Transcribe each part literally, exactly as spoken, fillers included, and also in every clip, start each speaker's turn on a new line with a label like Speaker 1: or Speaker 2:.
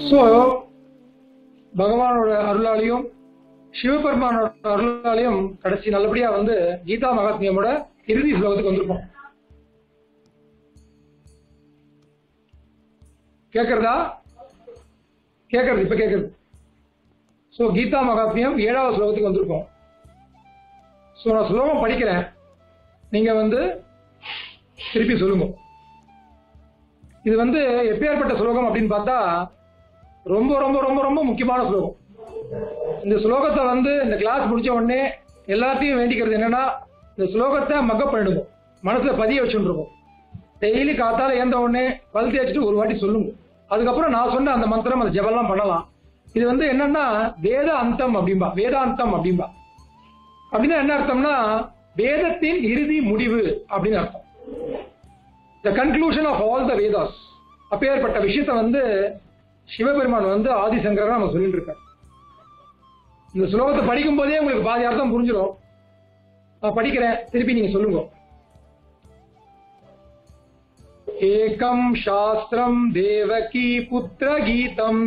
Speaker 1: So பகவானோட அருளாலையும் சிவபெருமானோட அருளாலையும் கடைசி நல்லபடியா வந்து கீதா மகாத்மியமோட இறுதி ஸ்லோகத்துக்கு வந்திருப்போம். கேட்கறதா? கேட்கறது இப்ப கேட்கறது. ஸோ கீதா மகாத்மியம் ஏழாவது ஸ்லோகத்துக்கு வந்திருக்கோம். ஸோ நான் ஸ்லோகம் படிக்கிறேன், நீங்க வந்து திருப்பி சொல்லுங்க. இது வந்து எப்பேற்பட்ட ஸ்லோகம் அப்படின்னு பார்த்தா ரொம்ப ரொம்ப ரொம்ப ரொம்ப முக்கியமான ஸ்லோகம். இந்த ஸ்லோகத்தை வந்து இந்த கிளாஸ் முடிச்ச உடனே எல்லாத்தையும் வேண்டிக்கிறது என்னன்னா, இந்த ஸ்லோகத்தை மக்கப் பண்ணிடுங்க, மனசுல பதிய வச்சுருக்கோம். டெய்லி காத்தால ஏந்த உடனே பல் தேய்ச்சிட்டு ஒரு வாட்டி சொல்லுங்க. அதுக்கப்புறம் நான் சொன்ன அந்த மந்திரம் அந்த ஜபம்லாம் பண்ணலாம். இது வந்து என்னன்னா வேத அந்தம் அப்படின்பா, வேதாந்தம் அப்படின்பா. அப்படின்னா என்ன அர்த்தம்னா வேதத்தின் இறுதி முடிவு அப்படின்னு அர்த்தம். The conclusion of all the Vedas. அப்பேற்பட்ட விஷயத்தை வந்து சிவபெருமான் வந்து ஆதிசங்கரா நம்ம சொல்லிட்டு இருக்காரு. இந்த ஸ்லோகத்தை படிக்கும் போதே உங்களுக்கு பாதி அர்த்தம் புரிஞ்சிடும். நான் படிக்கிறேன், திருப்பி நீங்க சொல்லுங்க. ஏகம் சாஸ்திரம் தேவகி புத்திர கீதம்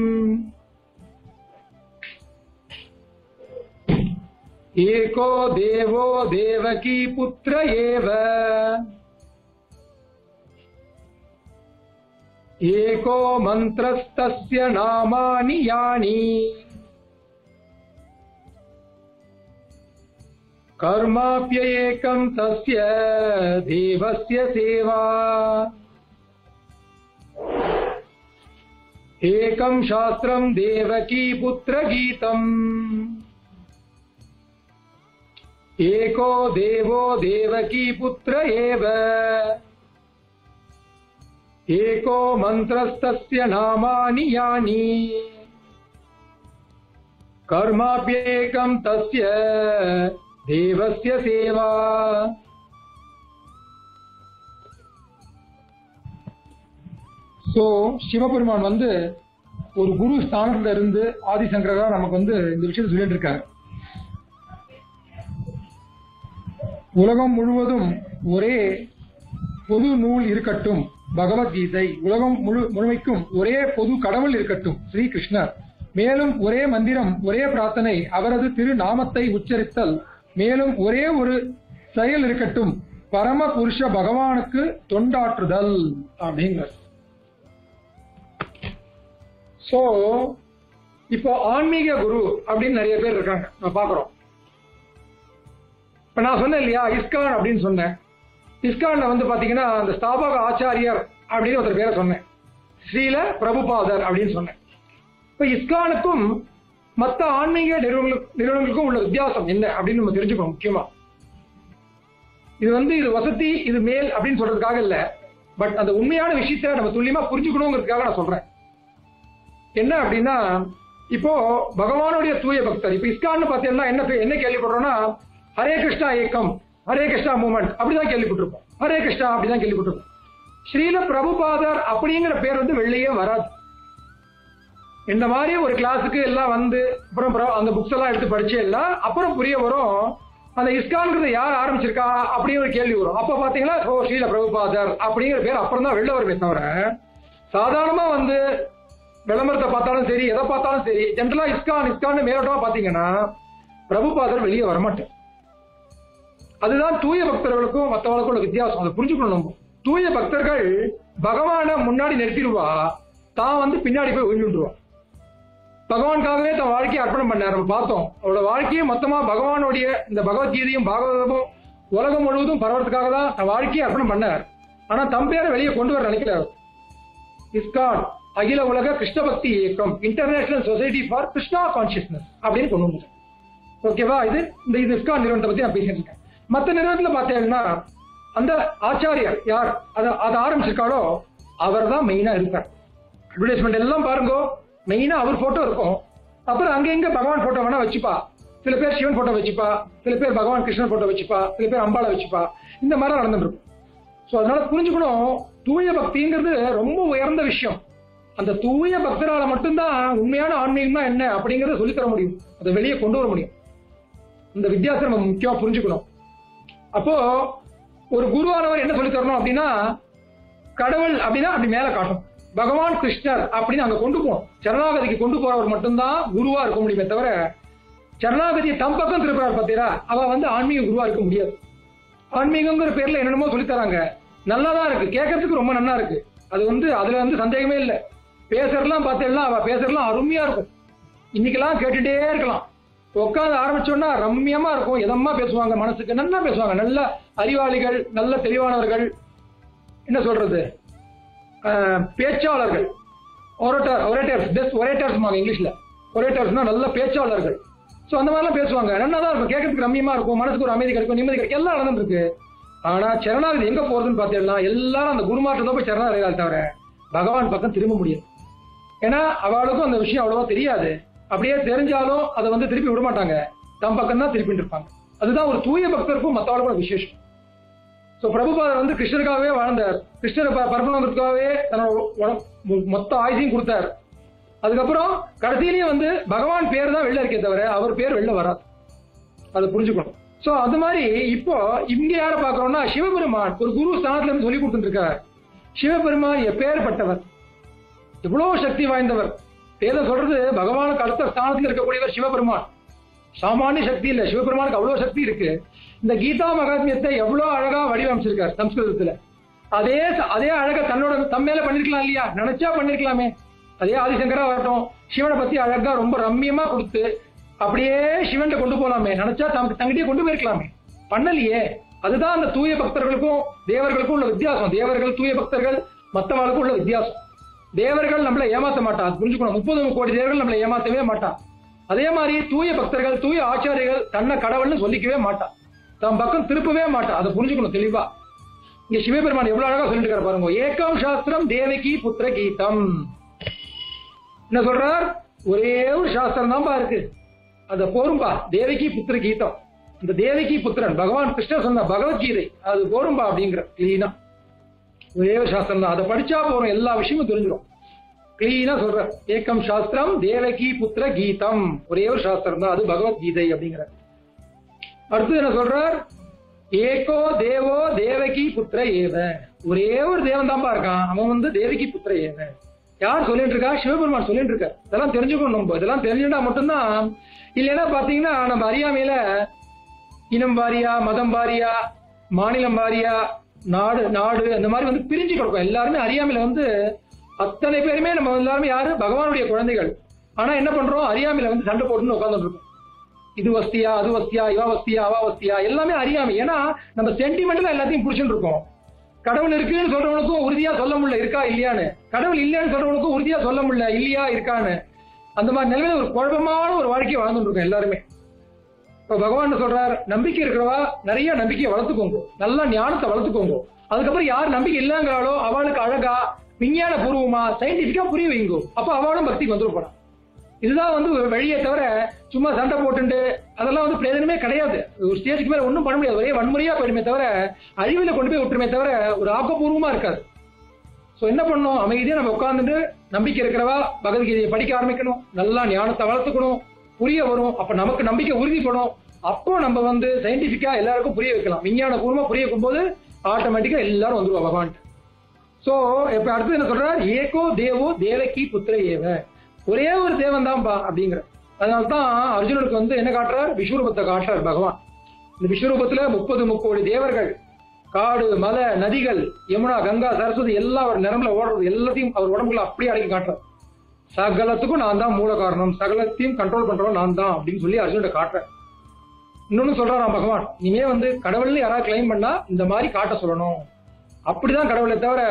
Speaker 1: ஏகோ தேவோ தேவகி புத்திர ஏவ ஏகோ மந்த்ரஸ்தஸ்ய நாமானி யானி கர்மாப்யேகம் தஸ்ய தேவஸ்ய சேவா ஏகம் சாஸ்திரம் தேவகி புத்திர கீதம் ஏகோ தேவோ தேவகி புத்திர ஏவ ஏகோ மந்த்ரஸ்தஸ்ய நாமானி யானி கர்மாப்யேகம் தஸ்ய தேவஸ்ய சேவா. சோ சிவபெருமான் வந்து ஒரு குரு ஸ்தானத்துல இருந்து ஆதிசங்கரா நமக்கு வந்து இந்த விஷயத்தை சொல்லிட்டு இருக்காரு. உலகம் முழுவதும் ஒரே பொது நூல் இருக்கட்டும் பகவத்கீதை, உலகம் முழு முழுமைக்கும் ஒரே பொது கடவுள் இருக்கட்டும் ஸ்ரீ கிருஷ்ணர், மேலும் ஒரே மந்திரம் ஒரே பிரார்த்தனை அவரது திரு நாமத்தை உச்சரித்தல், மேலும் ஒரே ஒரு செயல் இருக்கட்டும் பரம புருஷ பகவானுக்கு தொண்டாற்றுதல் அப்படிங்கிற. சோ இப்போ ஆன்மீக குரு அப்படின்னு நிறைய பேர் இருக்காங்க, நான் பாக்குறோம். இப்ப நான் சொன்னேன் இல்லையா இஸ்கான் அப்படின்னு சொன்னேன். இஸ்கான்ல வந்து பாத்தீங்கன்னா அந்த ஸ்தாபக ஆச்சாரியர் அப்படின்னு ஒருத்தர் பேரை சொன்னேன், ஸ்ரீல பிரபுபாதர் அப்படின்னு சொன்னேன். இப்ப இஸ்கானுக்கும் மற்ற ஆன்மீக நிறுவனங்களுக்கும் உள்ள வித்தியாசம் என்ன அப்படின்னு நம்ம தெரிஞ்சுக்கணும். முக்கியமா இது வந்து இது வசதி இது மேல் அப்படின்னு சொல்றதுக்காக இல்ல, பட் அந்த உண்மையான விஷயத்தை நம்ம துல்லியமா புரிஞ்சுக்கணுங்கிறதுக்காக நான் சொல்றேன். என்ன அப்படின்னா இப்போ பகவானுடைய தூய பக்தர், இப்ப இஸ்கான்னு பாத்தீங்கன்னா என்ன என்ன கேள்விப்படுறோம்னா ஹரே கிருஷ்ணா ஏக்கம், ஹரே கிருஷ்ணா மூமெண்ட் அப்படிதான் கேள்விப்பட்டிருப்போம், ஹரே கிருஷ்ணா அப்படிதான் கேள்விப்பட்டிருப்போம். ஸ்ரீல பிரபுபாதர் அப்படிங்கிற பேர் வந்து வெளியே வராது. இந்த மாதிரி ஒரு கிளாஸுக்கு எல்லாம் வந்து அப்புறம் அந்த புக்ஸ் எல்லாம் எடுத்து படிச்சு எல்லாம் அப்புறம் புரிய வரும் அந்த இஸ்கான்ங்கிறத யார் ஆரம்பிச்சிருக்கா அப்படின்னு ஒரு கேள்வி வரும். அப்ப பாத்தீங்கன்னா ஓ ஸ்ரீல பிரபுபாதர் அப்படிங்கிற பேர் அப்புறம் தான் வெளில வருமே தவிர, சாதாரணமா வந்து விளம்பரத்தை பார்த்தாலும் சரி எதை பார்த்தாலும் சரி ஜென்ரலா இஸ்கான் இஸ்கான் மேலோட்டமா பாத்தீங்கன்னா பிரபுபாதர் வெளியே வரமாட்டேன். அதுதான் தூய பக்தர்களுக்கும் மற்றவர்களுக்கும் உள்ள வித்தியாசம். அதை புரிஞ்சுக்கணும். நம்ம தூய பக்தர்கள் பகவானை முன்னாடி நிறுத்திடுவா, தான் வந்து பின்னாடி போய் ஒழிஞ்சுடுவா. பகவானுக்காகவே தன் வாழ்க்கையை அர்ப்பணம் பண்ணார். நம்ம பார்த்தோம் அவரோட வாழ்க்கையை மொத்தமா பகவானுடைய இந்த பகவத்கீதையும் பாகவதமும் உலகம் முழுவதும் பரவறதுக்காக தான் தன் வாழ்க்கையை அர்ப்பணம் பண்ணார். ஆனா தம் பேரை வெளியே கொண்டு வர நினைக்கிறார். இஸ்கான் அகில உலக கிருஷ்ண பக்தி இயக்கம், international society for Krishna consciousness அப்படின்னு கொண்டு வந்து. ஓகேவா? இது இந்த இது இஸ்கான் நிறுவனத்தை பத்தி நான் பேசிட்டு இருக்கேன். மற்ற நிறுவனத்துல பார்த்தீங்கன்னா அந்த ஆச்சாரியர் யார் அதை அதை ஆரம்பிச்சிருக்காரோ அவர் தான் மெயினா இருக்கார். அட்வர்டைஸ்மெண்ட் எல்லாம் பாருங்க, மெயினா அவர் போட்டோ இருக்கும். அப்புறம் அங்க எங்க பகவான் போட்டோ வேணா வச்சுப்பா, சில பேர் சிவன் போட்டோ வச்சுப்பா, சில பேர் பகவான் கிருஷ்ணன் போட்டோ வச்சுப்பா, சில பேர் அம்பாளை வச்சுப்பா. இந்த மாதிரி நடந்துட்டு இருக்கும். ஸோ அதனால புரிஞ்சுக்கணும், தூய பக்திங்கிறது ரொம்ப உயர்ந்த விஷயம். அந்த தூய பக்தரால மட்டும்தான் உண்மையான ஆன்மீகம்னா என்ன அப்படிங்கறத சொல்லித்தர முடியும், அதை வெளியே கொண்டு வர முடியும். இந்த வித்தியாசம் நம்ம முக்கியமா புரிஞ்சுக்கணும். அப்போ ஒரு குருவானவர் என்ன சொல்லி தரணும் அப்படின்னா, கடவுள் அப்படின்னா அப்படி மேல காட்டும், பகவான் கிருஷ்ணர் அப்படின்னு அங்க கொண்டு போகணும். சரணாகதிக்கு கொண்டு போறவர் மட்டும்தான் குருவா இருக்க முடியுமே தவிர, சரணாகதியை தம் பக்கம் திருப்புறாரு பார்த்தீரா, அவ வந்து ஆன்மீக குருவா இருக்க முடியாது. ஆன்மீகங்கிற பேர்ல என்னென்னமோ சொல்லித்தராங்க, நல்லாதான் இருக்கு, கேட்கறதுக்கு ரொம்ப நல்லா இருக்கு. அது வந்து அதுல வந்து சந்தேகமே இல்லை. பேசுறதுலாம் பார்த்தேன்னா அவ பேசுறதுலாம் அருமையா இருக்கும். இன்னைக்கெல்லாம் கேட்டுட்டே இருக்கலாம். உட்காந்து ஆரம்பிச்சோன்னா ரம்யமா இருக்கும், எதமா பேசுவாங்க, மனசுக்கு நல்லா பேசுவாங்க. நல்ல அறிவாளிகள், நல்ல தெளிவானவர்கள், என்ன சொல்றது, பேச்சாளர்கள், ஒரேட்டர் ஒரேட்டர்ஸ் பெஸ்ட் ஒரேட்டர்ஸ் இங்கிலீஷ்ல. ஒரேட்டர்ஸ்னா நல்ல பேச்சாளர்கள். ஸோ அந்த மாதிரிலாம் பேசுவாங்க, நல்லா தான் இருக்கும், கேட்கறதுக்கு ரம்யமா இருக்கும், மனசுக்கு ஒரு அமைதி கிடைக்கும், நிம்மதி கிடைக்கும், எல்லாம் நடந்துட்டு இருக்கு. ஆனா சரணாகதி எங்க போறதுன்னு பார்த்தீங்கன்னா எல்லாரும் அந்த குருமாற்றம் போய் சரணாகதி தவிர பகவான் பக்கம் திரும்ப முடியாது. ஏன்னா அவளுக்கும் அந்த விஷயம் அவ்வளவா தெரியாது. அப்படியே தெரிஞ்சாலும் அதை வந்து திருப்பி விட மாட்டாங்க, தம் பக்கம் தான் திருப்பிட்டு இருப்பாங்க. அதுதான் ஒரு தூய பக்தருக்கும் மற்றவர்களுக்கும் விசேஷம். ஸோ பிரபுபாதர் வந்து கிருஷ்ணருக்காகவே வாழ்ந்தார், கிருஷ்ணரை பரப்பணுங்கிறதுக்காகவே தன்னோட மொத்த ஆயுசையும் கொடுத்தார். அதுக்கப்புறம் கடைசியிலேயே வந்து பகவான் பேர் தான் வெளில இருக்கே தவிர அவர் பேர் வெளில வராது, அதை புரிஞ்சுக்கணும். ஸோ அது மாதிரி இப்போ இங்க யாரை பார்க்கறோம்னா சிவபெருமான் ஒரு குரு ஸ்தானத்துல இருந்து சொல்லி கொடுத்துட்டு இருக்கார். சிவபெருமான் எப்பேற்பட்டவர், எவ்வளவு சக்தி வாய்ந்தவர். வேதம் சொல்றது பகவானுக்கு அடுத்த ஸ்தானத்தில் இருக்கக்கூடியவர் சிவபெருமான். சாமானிய சக்தி இல்ல, சிவபெருமானுக்கு அவ்வளவு சக்தி இருக்கு. இந்த கீதா மகாத்மியத்தை எவ்வளவு அழகா வடிவமைச்சிருக்காரு சம்ஸ்கிருதத்துல. அதே அதே அழகா தன்னோட தம்மேல பண்ணிருக்கலாம் இல்லையா, நினைச்சா பண்ணிருக்கலாமே. அதே ஆதிசங்கரா வரட்டும், சிவனை பத்தி அழகா ரொம்ப ரம்யமா கொடுத்து அப்படியே சிவன் கொண்டு போலாமே, நினைச்சா தமக்கு தங்கிட்டே கொண்டு போயிருக்கலாமே, பண்ணலையே. அதுதான் அந்த தூய பக்தர்களுக்கும் தேவர்களுக்கும் உள்ள வித்தியாசம். தேவர்கள் தூய பக்தர்கள் மற்றவர்களுக்கும் உள்ள வித்தியாசம். தேவர்கள் நம்மளை ஏமாத்த மாட்டான், அது புரிஞ்சுக்கணும். முப்பது கோடி தேவர்கள் நம்மளை ஏமாத்தவே மாட்டான். அதே மாதிரி தூய பக்தர்கள் தூய ஆச்சாரியர்கள் தன்னை கடவுள்னு சொல்லிக்கவே மாட்டான், தம் பக்கம் திருப்பவே மாட்டான், அதை புரிஞ்சுக்கணும் தெளிவா. இங்க சிவபெருமான் எவ்வளவு அழகா சொல்லிட்டு இருக்காரு பாருங்க. ஏகம் சாஸ்திரம் தேவகி புத்திர கீதம். என்ன சொல்றார், ஒரே ஒரு சாஸ்திரம் தான்பா இருக்கு, அத போரும்பா, தேவகி புத்திர கீதம். இந்த தேவகி புத்திரன் பகவான் கிருஷ்ணர் சொன்ன பகவத்கீதை, அது போரும்பா அப்படிங்கிற கிளீனா ஒரே ஒரு சாஸ்திரம் தான், அதை படிச்சா போறோம், எல்லா விஷயமும் தெரிஞ்சிடும். கிளீனா சொல்ற ஏகம் சாஸ்திரம் தேவகி புத்திர கீதம், ஒரே ஒரு சாஸ்திரம் தான், அது பகவத்கீதை அப்படிங்கிற. அடுத்து என்ன சொல்றார், ஏகோ தேவோ தேவகி புத்திர ஏவ. ஒரே ஒரு தேவன் தான்பா இருக்கான், அவன் வந்து தேவகி புத்திர ஏவ. யார் சொல்லிட்டு இருக்கா, சிவபெருமான் சொல்லிட்டு இருக்க. இதெல்லாம் தெரிஞ்சுக்கணும் நம்ம, இதெல்லாம் தெரிஞ்சுட்டா மட்டும்தான். இல்லைன்னா பாத்தீங்கன்னா நம்ம அறியாமையில இனம் வாரியா, மதம் வாரியா, மாநிலம் வாரியா, நாடு நாடு அந்த மாதிரி வந்து பிரிஞ்சு கிடக்கும். எல்லாருமே அறியாமையில வந்து அத்தனை பேருமே நம்ம எல்லாருமே யாரு, பகவானுடைய குழந்தைகள். ஆனா என்ன பண்றோம், அறியாமையில வந்து சண்டை போட்டுன்னு உட்கார்ந்துட்டு இருக்கோம். இது வஸ்தியா, அது வஸ்தியா, இவா வஸ்தியா, அவா வஸ்தியா, எல்லாமே அறியாமை. ஏன்னா நம்ம சென்டிமெண்ட்ல எல்லாத்தையும் புடிச்சுட்டு இருக்கோம். கடவுள் இருக்குன்னு சொல்றவனுக்கும் உறுதியா சொல்ல முடியல இருக்கா இல்லையான்னு, கடவுள் இல்லைன்னு சொல்றவனுக்கும் உறுதியா சொல்ல முடியல இல்லையா இருக்கான்னு. அந்த மாதிரி நிலைமையில ஒரு குழப்பமான ஒரு வாழ்க்கையை வாழ்ந்துட்டு இருக்கோம் எல்லாருமே. இப்ப பகவான் சொல்றார், நம்பிக்கை இருக்கிறவா நிறைய நம்பிக்கையை வளர்த்துக்கோங்க, நல்லா ஞானத்தை வளர்த்துக்கோங்க. அதுக்கப்புறம் யார் நம்பிக்கை இல்லைங்கிறாளோ அவளுக்கு அழகா விஞ்ஞான பூர்வமா சயின்டிபிக்கா புரிய வைங்கோ, அப்ப அவளும் பக்திக்கு வந்துட போறான். இதுதான் வந்து வழியை தவிர சும்மா சண்டை போட்டுட்டு அதெல்லாம் வந்து பிரயோஜனமே கிடையாது. ஒரு ஸ்டேஜுக்கு மேல ஒன்றும் பண்ண முடியாது, ஒரே வன்முறையா போயிடுமே தவிர அழிவுல கொண்டு போய் விட்டுருமே தவிர ஒரு ஆக்கப்பூர்வமா இருக்காது. ஸோ என்ன பண்ணணும், அமைதியா நம்ம உட்கார்ந்துட்டு நம்பிக்கை இருக்கிறவா பகவத்கீதையை படிக்க ஆரம்பிக்கணும், நல்லா ஞானத்தை வளர்த்துக்கணும், புரிய வரும். அப்ப நமக்கு நம்பிக்கை உறுதிப்படும். அப்போ நம்ம வந்து சயின்டிபிக்கா எல்லாருக்கும் புரிய வைக்கலாம், விஞ்ஞான பூர்வமா புரிய வைக்கும் போது ஆட்டோமேட்டிக்கா எல்லாரும் வந்துருவா பகவான். சோ இப்ப அடுத்து என்ன சொல்றார், ஏகோ தேவோ தேவகி புத்திர ஏவ. ஒரே ஒரு தேவன் தான்பா அப்படிங்கிற. அதனால்தான் அர்ஜுனனுக்கு வந்து என்ன காட்டுறார், விஸ்வரூபத்தை காட்டுறார் பகவான். இந்த விஸ்வரூபத்துல முப்பது முக்கோடி தேவர்கள், காடு, மலை, நதிகள், யமுனா, கங்கா, சரஸ்வதி எல்லாம் அவர் நிரம்பல ஓடுறது எல்லாத்தையும் அவர் உடம்புல அப்படியே அடக்கி காட்டுறார். சகலத்துக்கும் நான் தான் மூல காரணம், சகலத்தையும் கண்ட்ரோல் பண்றோம் நான் தான் அப்படின்னு சொல்லி அர்ஜுனனை காட்டுறேன். இன்னொன்னு சொல்றாராம் பகவான், இனிமே வந்து கடவுள்னு யாராவது கிளைம் பண்ணா இந்த மாதிரி காட்ட சொல்லணும். அப்படிதான் கடவுளை தவிர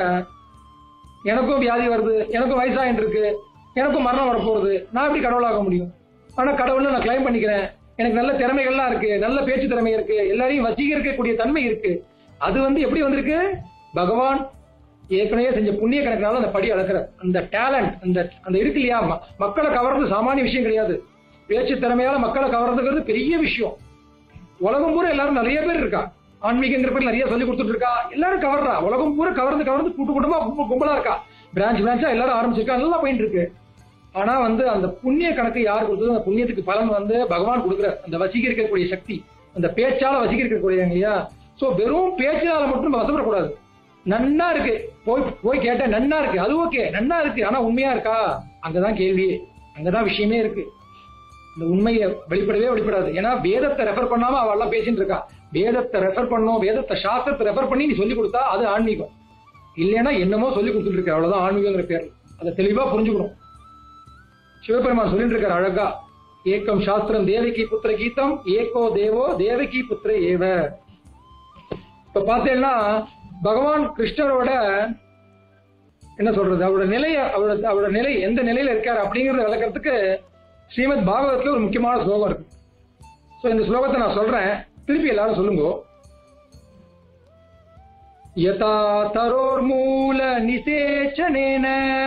Speaker 1: எனக்கும் வியாதி வருது, எனக்கும் வயசாயிட்டு இருக்கு, எனக்கும் மரணம் வரப்போகுது, நான் எப்படி கடவுளாக முடியும்? ஆனா கடவுள்னு நான் கிளைம் பண்ணிக்கிறேன், எனக்கு நல்ல திறமைகள்லாம் இருக்கு, நல்ல பேச்சு திறமை இருக்கு, எல்லாரையும் வசீகரிக்கக்கூடிய தன்மை இருக்கு. அது வந்து எப்படி வந்திருக்கு, பகவான் ஏற்கனவே செஞ்ச புண்ணிய கணக்கினால அந்த படி அளக்குற அந்த டேலண்ட், அந்த அந்த இருக்கு இல்லையா, மக்களை கவர்றது சாமானிய விஷயம் கிடையாது. பேச்சு திறமையால மக்களை கவர்றதுங்கிறது பெரிய விஷயம். உலகம் பூரா எல்லாரும் நிறைய பேர் இருக்கா, ஆன்மீகங்கிற பேர் நிறைய சொல்லி கொடுத்துட்டு இருக்கா, எல்லாரும் கவர்றா, உலகம் பூரா கவர்ந்து கவர்ந்து கூட்டு கூட்டமா கும்பலா இருக்கா, பிரான்ச் பிரான்ச்சா எல்லாரும் ஆரம்பிச்சிருக்கா, நல்லா போயிட்டு இருக்கு. ஆனா வந்து அந்த புண்ணிய கணக்கு யார் கொடுத்தது, அந்த புண்ணியத்துக்கு பலன் வந்து பகவான் கொடுக்குற அந்த வசீகரிக்கக்கூடிய சக்தி, அந்த பேச்சால வசீகரிக்கக்கூடிய இல்லையா. சோ வெறும் பேச்சால மட்டும் வசப்படக்கூடாது, நன்னா இருக்கு, போய் போய் கேட்ட நன்னா இருக்கு, அது ஓகே நன்னா இருக்கு, ஆனா உண்மையா இருக்கா? அங்கதான் கேள்வியே, அங்கதான் விஷயமே இருக்கு. இந்த உண்மையை வெளிப்படவே வெளிப்படாது. ஏன்னா வேதத்தை ரெஃபர் பண்ணாம அவெல்லாம் பேசிட்டு இருக்கா. வேதத்தை ரெஃபர் பண்ணும், வேதத்தை சாஸ்திரத்தை ரெஃபர் பண்ணி நீ சொல்லி கொடுத்தா அது ஆன்மீகம். இல்லைன்னா என்னமோ சொல்லி கொடுத்துட்டு இருக்க, அவ்வளவுதான் ஆன்மீகங்கிற பேர். அதை தெளிவா புரிஞ்சுக்கணும். சிவபெருமான் சொல்லிட்டு இருக்காரு அழகா, ஏக்கம் சாஸ்திரம் தேவகி புத்திர கீதம், ஏகோ தேவோ தேவகி புத்திர ஏவ. இப்ப பார்த்தேன்னா பகவான் கிருஷ்ணரோட என்ன சொல்றது, அவரோட நிலைய அவரோட அவரோட நிலை எந்த நிலையில இருக்காரு அப்படிங்கறத விளக்கறதுக்கு ஸ்ரீமத் பாகவதத்துல ஒரு முக்கியமான ஸ்லோகம் இருக்கு. சோ இந்த ஸ்லோகத்தை நான் சொல்றேன், திருப்பி எல்லாரும் சொல்லுங்க. யதா தரோர் மூல நிசேச்சனேன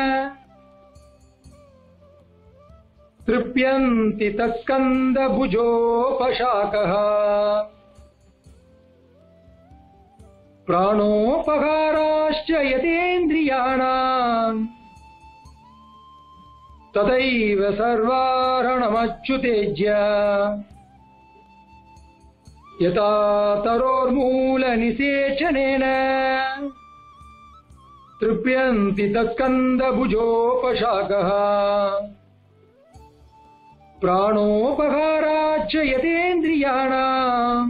Speaker 1: திருப்யந்தி தஸ்கந்த புஜோபசாகஹ பிராணோபகாராश्च யதேந்திரியாணாம் ததைவ சர்வாரணமச்சுதேஜ்ய யதா தரோர்மூல நிசேச்சனேன திருப்யந்தி தஸ்கந்த புஜோபசாகஹ பிராணோபகாராச்ச யதேந்திரியாணாம்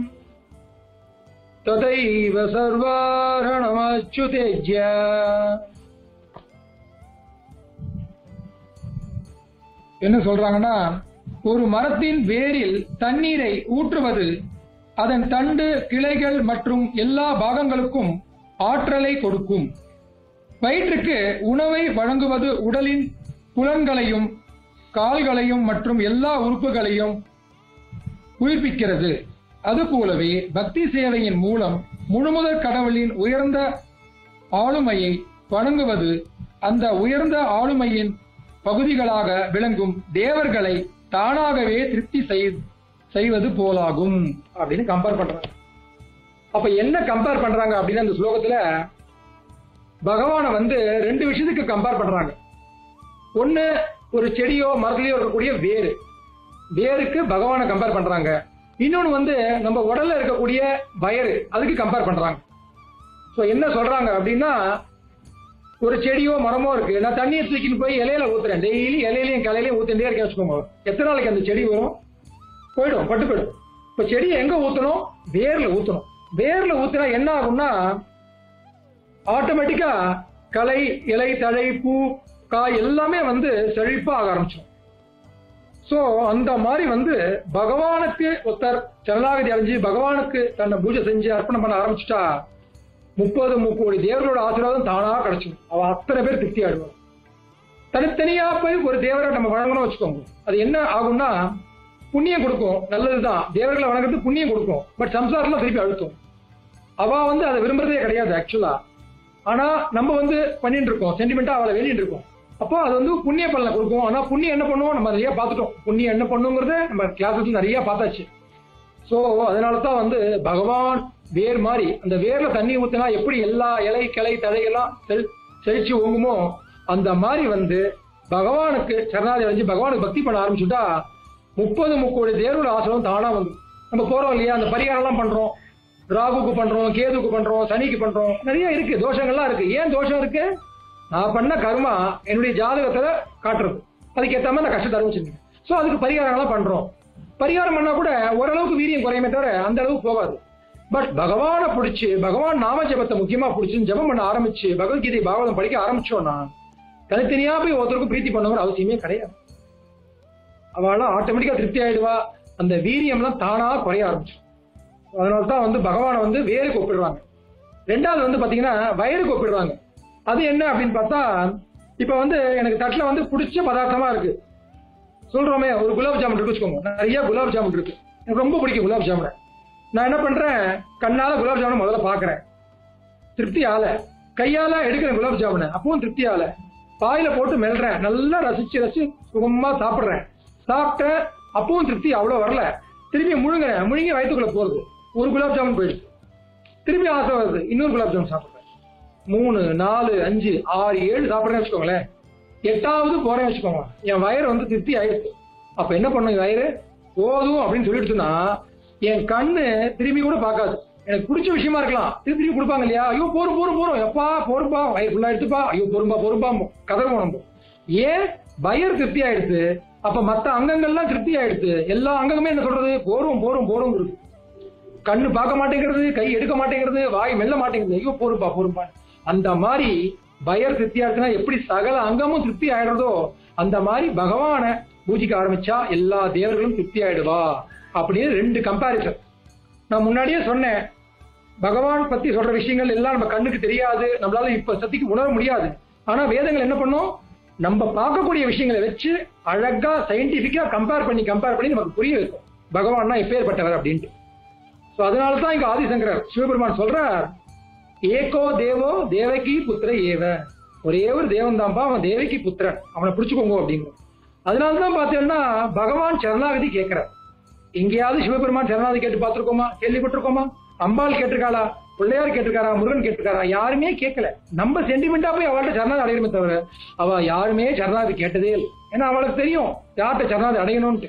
Speaker 1: ததைவ சர்வாரணமச்சுதேஜ்ய. என்ன சொல்றாங்கன்னா, ஒரு மரத்தின் வேரில் தண்ணீரை ஊற்றுவது அதன் தண்டு, கிளைகள் மற்றும் எல்லா பாகங்களுக்கும் ஆற்றலை கொடுக்கும். வயிற்றுக்கு உணவை வழங்குவது உடலின் புலன்களையும் கால்களையும் மற்றும் எல்லா உறுப்புகளையும் உயிர்ப்பிக்கிறது. அதுபோலவே பக்தி சேவையின் மூலம் முழுமுதற் கடவுளின் உயர்ந்த ஆளுமையை வணங்குவது அந்த உயர்ந்த ஆளுமையின் பகுதிகளாக விளங்கும் தேவர்களை தானாகவே திருப்தி செய்வது போலாகும் அப்படின்னு கம்பேர் பண்றாங்க. அப்ப என்ன கம்பேர் பண்றாங்க அப்படின்னு அந்த ஸ்லோகத்துல பகவானை வந்து ரெண்டு விஷயத்துக்கு கம்பேர் பண்றாங்க. ஒண்ணு, ஒரு செடியோ மரத்திலேயோ இருக்கக்கூடிய வேறு, வேருக்கு பகவானை கம்பேர் பண்றாங்க. இன்னொன்னு வந்து நம்ம உடல்ல இருக்கக்கூடிய வயறு, அதுக்கு கம்பேர் பண்றாங்க. சோ என்ன சொல்றாங்க அப்படின்னா, ஒரு செடியோ மரமோ இருக்கு, நான் தண்ணியை தூக்கின்னு போய் இலையில ஊத்துறேன், டெய்லி இலையிலையும் கலையிலையும் ஊத்திட்டே இருக்கேன் வச்சுக்கோங்க, எத்தனை நாளைக்கு அந்த செடி வரும்? போயிடும், பட்டு போயிடும். இப்ப செடியை எங்க ஊத்தணும்? வேர்ல ஊத்தணும். வேர்ல ஊத்தினா என்ன ஆகும்னா, ஆட்டோமேட்டிக்கா கலை, இலை, தழை, பூ, காய் எல்லாமே வந்து செழிப்பா ஆக ஆரம்பிச்சிடும். சோ அந்த மாதிரி வந்து பகவானுக்கு ஒருத்தர் சரணாகதி அடைஞ்சு பகவானுக்கு தன்னை பூஜை செஞ்சு அர்ப்பணம் பண்ண ஆரம்பிச்சுட்டா முப்பது முப்பது தேவர்களோட ஆசீர்வாதம் தானா கிடைச்சிடும். அவ அத்தனை பேர் திருப்தி ஆடுவார். தனித்தனியா போய் ஒரு தேவரை நம்ம வணங்கணும் வச்சுக்கோங்க, அது என்ன ஆகும்னா புண்ணியம் கொடுக்கும், நல்லதுதான், தேவர்களை வணங்குறது புண்ணியம் கொடுக்கும். பட் சம்சாரத்துல திருப்பி அழுத்தும். அவ வந்து அதை விரும்புறதே கிடையாது ஆக்சுவலா. ஆனா நம்ம வந்து பண்ணிட்டு இருக்கோம், சென்டிமெண்டா அவளை வெளியிட்டு இருக்கோம். அப்போ அது வந்து புண்ணிய பலனை கொடுக்கும். ஆனா புண்ணியம் என்ன பண்ணுவோம் நம்ம நிறைய பார்த்துட்டோம். புண்ணியம் என்ன பண்ணுங்கிறத நம்ம கிளாஸஸ்ல நிறைய பார்த்தாச்சு. சோ அதனாலதான் வந்து பகவான் வேர் மாதிரி, அந்த வேர்ல தண்ணி ஊத்தினா எப்படி எல்லா இலை, கிளை, தழையெல்லாம் செல் செழிச்சு ஓங்குமோ அந்த மாதிரி வந்து பகவானுக்கு சரணாதி அடைஞ்சு பகவானுக்கு பக்தி பண்ண ஆரம்பிச்சுட்டா முப்பது முக்கோடி தேவரோட ஆசிரமம் தானா வந்து நம்ம போறோம் இல்லையா, அந்த பரிகாரம் எல்லாம் பண்றோம், ராகுக்கு பண்றோம், கேதுக்கு பண்றோம், சனிக்கு பண்றோம், நிறைய இருக்கு, தோஷங்கள்லாம் இருக்கு. ஏன் தோஷம் இருக்கு? நான் பண்ண கர்மா என்னுடைய ஜாதகத்துல காட்டுறது, அதுக்கு ஏற்ற மாதிரி நான் கஷ்டத்தை அனுபவிச்சிருக்கேன். சோ அதுக்கு பரிகாரங்கள்லாம் பண்றோம். பரிகாரம் பண்ணா கூட ஓரளவுக்கு வீரியம் குறையுமே தவிர அந்த அளவுக்கு போகாது. பட் பகவானை பிடிச்சு, பகவான் நாம ஜபத்தை முக்கியமா பிடிச்சு ஜபம் பண்ண ஆரம்பிச்சு பகவத்கீதை பாகவதம் படிக்க ஆரம்பிச்சோம்னா தனித்தனியா போய் ஒருத்தருக்கும் பிரீத்தி பண்ணவங்க அவசியமே கிடையாது. அவெல்லாம் ஆட்டோமேட்டிக்கா திருப்தி ஆயிடுவா. அந்த வீரியம்லாம் தானா குறைய ஆரம்பிச்சு. அதனால்தான் வந்து பகவானை வந்து வேருக்கு ஒப்பிடுறாங்க. ரெண்டாவது வந்து பாத்தீங்கன்னா வயிறுக்கு ஒப்பிடுறாங்க. அது என்ன அப்படின்னு பார்த்தா, இப்ப வந்து எனக்கு தட்டுல வந்து பிடிச்ச பதார்த்தமா இருக்கு சொல்றோமே, ஒரு குலாப் ஜாமுன் இருக்கு வச்சுக்கோங்க, நிறைய குலாப் ஜாமுன் இருக்கு, எனக்கு ரொம்ப பிடிக்கும் குலாப் ஜாமுனை. நான் என்ன பண்றேன், கண்ணால குலாப் ஜாமுன் முதல்ல பாக்குறேன், திருப்தி ஆல, கையால எடுக்கிறேன் குலாப் ஜாமுனை, அப்பவும் திருப்தி ஆல, பாயில போட்டு மெல்றேன், நல்லா ரசிச்சு ரசிச்சு சுகமா சாப்பிடுறேன், சாப்பிட்டேன், அப்பவும் திருப்தி அவ்வளவு வரல, திருப்பி முழுங்குறேன், முழுங்கி வயிற்றுக்குள்ள போறது, ஒரு குலாப் ஜாமுன் போயிடுச்சு, திருப்பி ஆசை வருது, இன்னொரு குலாப் ஜாமுன் சாப்பிடுறேன், மூணு நாலு அஞ்சு ஆறு ஏழு சாப்பிட்றேன்னு வச்சுக்கோங்களேன், எட்டாவது போறேன் வச்சுக்கோங்க, என் வயிறு வந்து திருப்தி ஆயிடுச்சு. அப்ப என்ன பண்ணும் வயிறு, போதும் அப்படின்னு சொல்லிடுச்சுன்னா என் கண்ணு திரும்பி கூட பார்க்காது, எனக்கு பிடிச்ச விஷயமா இருக்கலாம், திருப்பி திருப்பி கொடுப்பாங்க இல்லையா, ஐயோ போரும் போரும் போரும் எப்பா போரும்பா வயிறு ஃபுல்லா எடுத்துப்பா, ஐயோ பொறும்பா பொறும்பா கதறுவோம் நம்ம. ஏன் வயிறு திருப்தி ஆயிடுச்சு, அப்ப மத்த அங்கங்கள்லாம் திருப்தி ஆயிடுச்சு, எல்லா அங்கங்களுமே என்ன சொல்றது, போரும் போரும் போரும் இருக்கு. கண்ணு பார்க்க மாட்டேங்கிறது, கை எடுக்க மாட்டேங்கிறது, வாய் மெல்ல மாட்டேங்கிறது, ஐயோ போரும்பா போரும்பா. அந்த மாதிரி வயிறு திருப்தி ஆயிடுச்சுன்னா எப்படி சகல அங்கமும் திருப்தி ஆயிடுறதோ அந்த மாதிரி பகவான பூஜிக்க ஆரம்பிச்சா எல்லா தேவர்களும் திருப்தி ஆயிடுவா அப்படின்னு ரெண்டு கம்பாரிசன். நான் முன்னாடியே சொன்னேன், பகவான் பத்தி சொல்ற விஷயங்கள் எல்லாம் நம்ம கண்ணுக்கு தெரியாது, நம்மளால இப்ப சத்திக்கு உணர முடியாது. ஆனா வேதங்கள் என்ன பண்ணும், நம்ம பார்க்கக்கூடிய விஷயங்களை வச்சு அழகா சயின்டிபிக்கா கம்பேர் பண்ணி கம்பேர் பண்ணி நமக்கு புரிய வைக்கும் பகவான்னா எப்பேற்பட்டவர் அப்படின்ட்டு. சோ அதனாலதான் இங்க ஆதிசங்கரர் சிவபெருமான் சொல்றார், ஏகோ தேவோ தேவகி புத்திர ஏவ, ஒரே ஒரு தேவன் தான்பா, அவன் தேவகி புத்திரன், அவனை பிடிச்சுக்கோங்க அப்படின்னு. அதனாலதான் பாத்தீங்கன்னா பகவான் சரணாகதி கேட்கிறார். எங்கேயாவது சிவபெருமான் சரணாகதி கேட்டு பார்த்திருக்கோமா, கேள்விப்பட்டிருக்கோமா? அம்பாள் கேட்டிருக்காளா, பிள்ளையார் கேட்டிருக்காரா, முருகன் கேட்டிருக்காரா? யாருமே கேட்கல. நம்ம சென்டிமெண்டா போய் அவள்கிட்ட சரணாகதி அடையணுமே தவிர அவ யாருமே சரணாகதி கேட்டதே இல்லை. ஏன்னா அவளுக்கு தெரியும் யார்கிட்ட சரணாகதி அடையணும்ட்டு.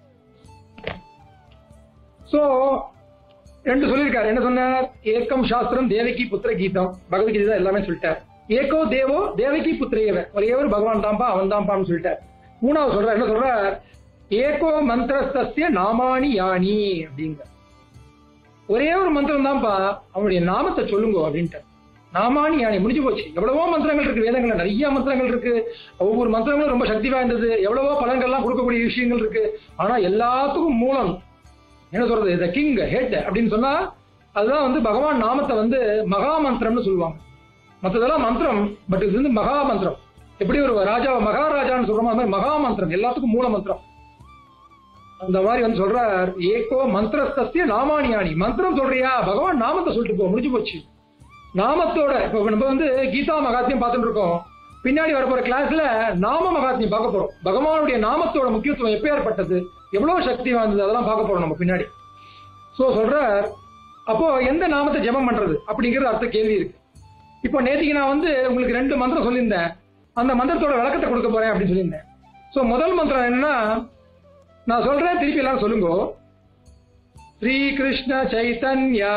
Speaker 1: சோ ரெண்டு சொல்லியிருக்காரு. என்ன சொன்னார், ஏக்கம் சாஸ்திரம் தேவகி புத்திர கீதம், பகவத்கீதை எல்லாமே சொல்லிட்டார். ஏகோ தேவோ தேவகி புத்திரேவ, ஒரே ஒரு பகவான் தான்பா அவன் தான்பான்னு சொல்லிட்டார். மூணாவது சொல்ற என்ன சொல்றார், ஏகோ மந்திரஸ்தஸ்ய நாமானி யானி அப்படிங்க, ஒரே ஒரு மந்திரம் தான்ப்பா, அவனுடைய நாமத்தை சொல்லுங்க அப்படின்ட்டு. நாமானி யானி முடிஞ்சு போச்சு. எவ்வளவோ மந்திரங்கள் இருக்கு வேதங்கள்ல, நிறைய மந்திரங்கள் இருக்கு, ஒவ்வொரு மந்திரங்களும் ரொம்ப சக்தி வாய்ந்தது, எவ்வளவோ பலன்கள்லாம் கொடுக்கக்கூடிய விஷயங்கள் இருக்கு. ஆனா எல்லாத்துக்கும் மூலம் என்ன சொல்றது, த கிங் ஹெட் அப்படின்னு சொன்னா அதுதான் வந்து பகவான் நாமத்தை வந்து மகா மந்திரம்னு சொல்லுவாங்க. மற்றதெல்லாம் மந்திரம், பட் இது வந்து மகா மந்திரம். எப்படி ஒரு ராஜாவை மகாராஜான்னு சொல்றோமோ அது மாதிரி மகா மந்திரம், எல்லாத்துக்கும் மூல மந்திரம். அந்த மாதிரி வந்து சொல்றார், ஏகோ மந்திரஸ்தஸ்ய நாமானியானி, மந்திரம் சொல்றியா, பகவான் நாமத்தை சொல்லிட்டு போ, முடிஞ்சு போச்சு. நாமத்தோட இப்ப நம்ம வந்து கீதா மகாத்மியம் பார்த்துட்டு இருக்கோம், பின்னாடி வரப்போற கிளாஸ்ல நாம மகாத்மியம் பார்க்க போறோம். பகவானுடைய நாமத்தோட முக்கியத்துவம் எப்பேற்பட்டது, எவ்வளவு சக்தி வாய்ந்தது, அதெல்லாம் பார்க்க போறோம் நம்ம பின்னாடி. சோ சொல்றார், அப்போ எந்த நாமத்தை ஜெபம் பண்றது அப்படிங்கிறது அடுத்த கேள்வி இருக்கு. இப்போ நேத்திக்கு நான் வந்து உங்களுக்கு ரெண்டு மந்திரம் சொல்லியிருந்தேன், அந்த மந்திரத்தோட விளக்கத்தை கொடுக்க போறேன் அப்படின்னு சொல்லியிருந்தேன். சோ முதல் மந்திரம் என்னன்னா, நான் சொல்றேன் திருப்பி எல்லாரும் சொல்லுங்க. ஸ்ரீ கிருஷ்ண சைதன்யா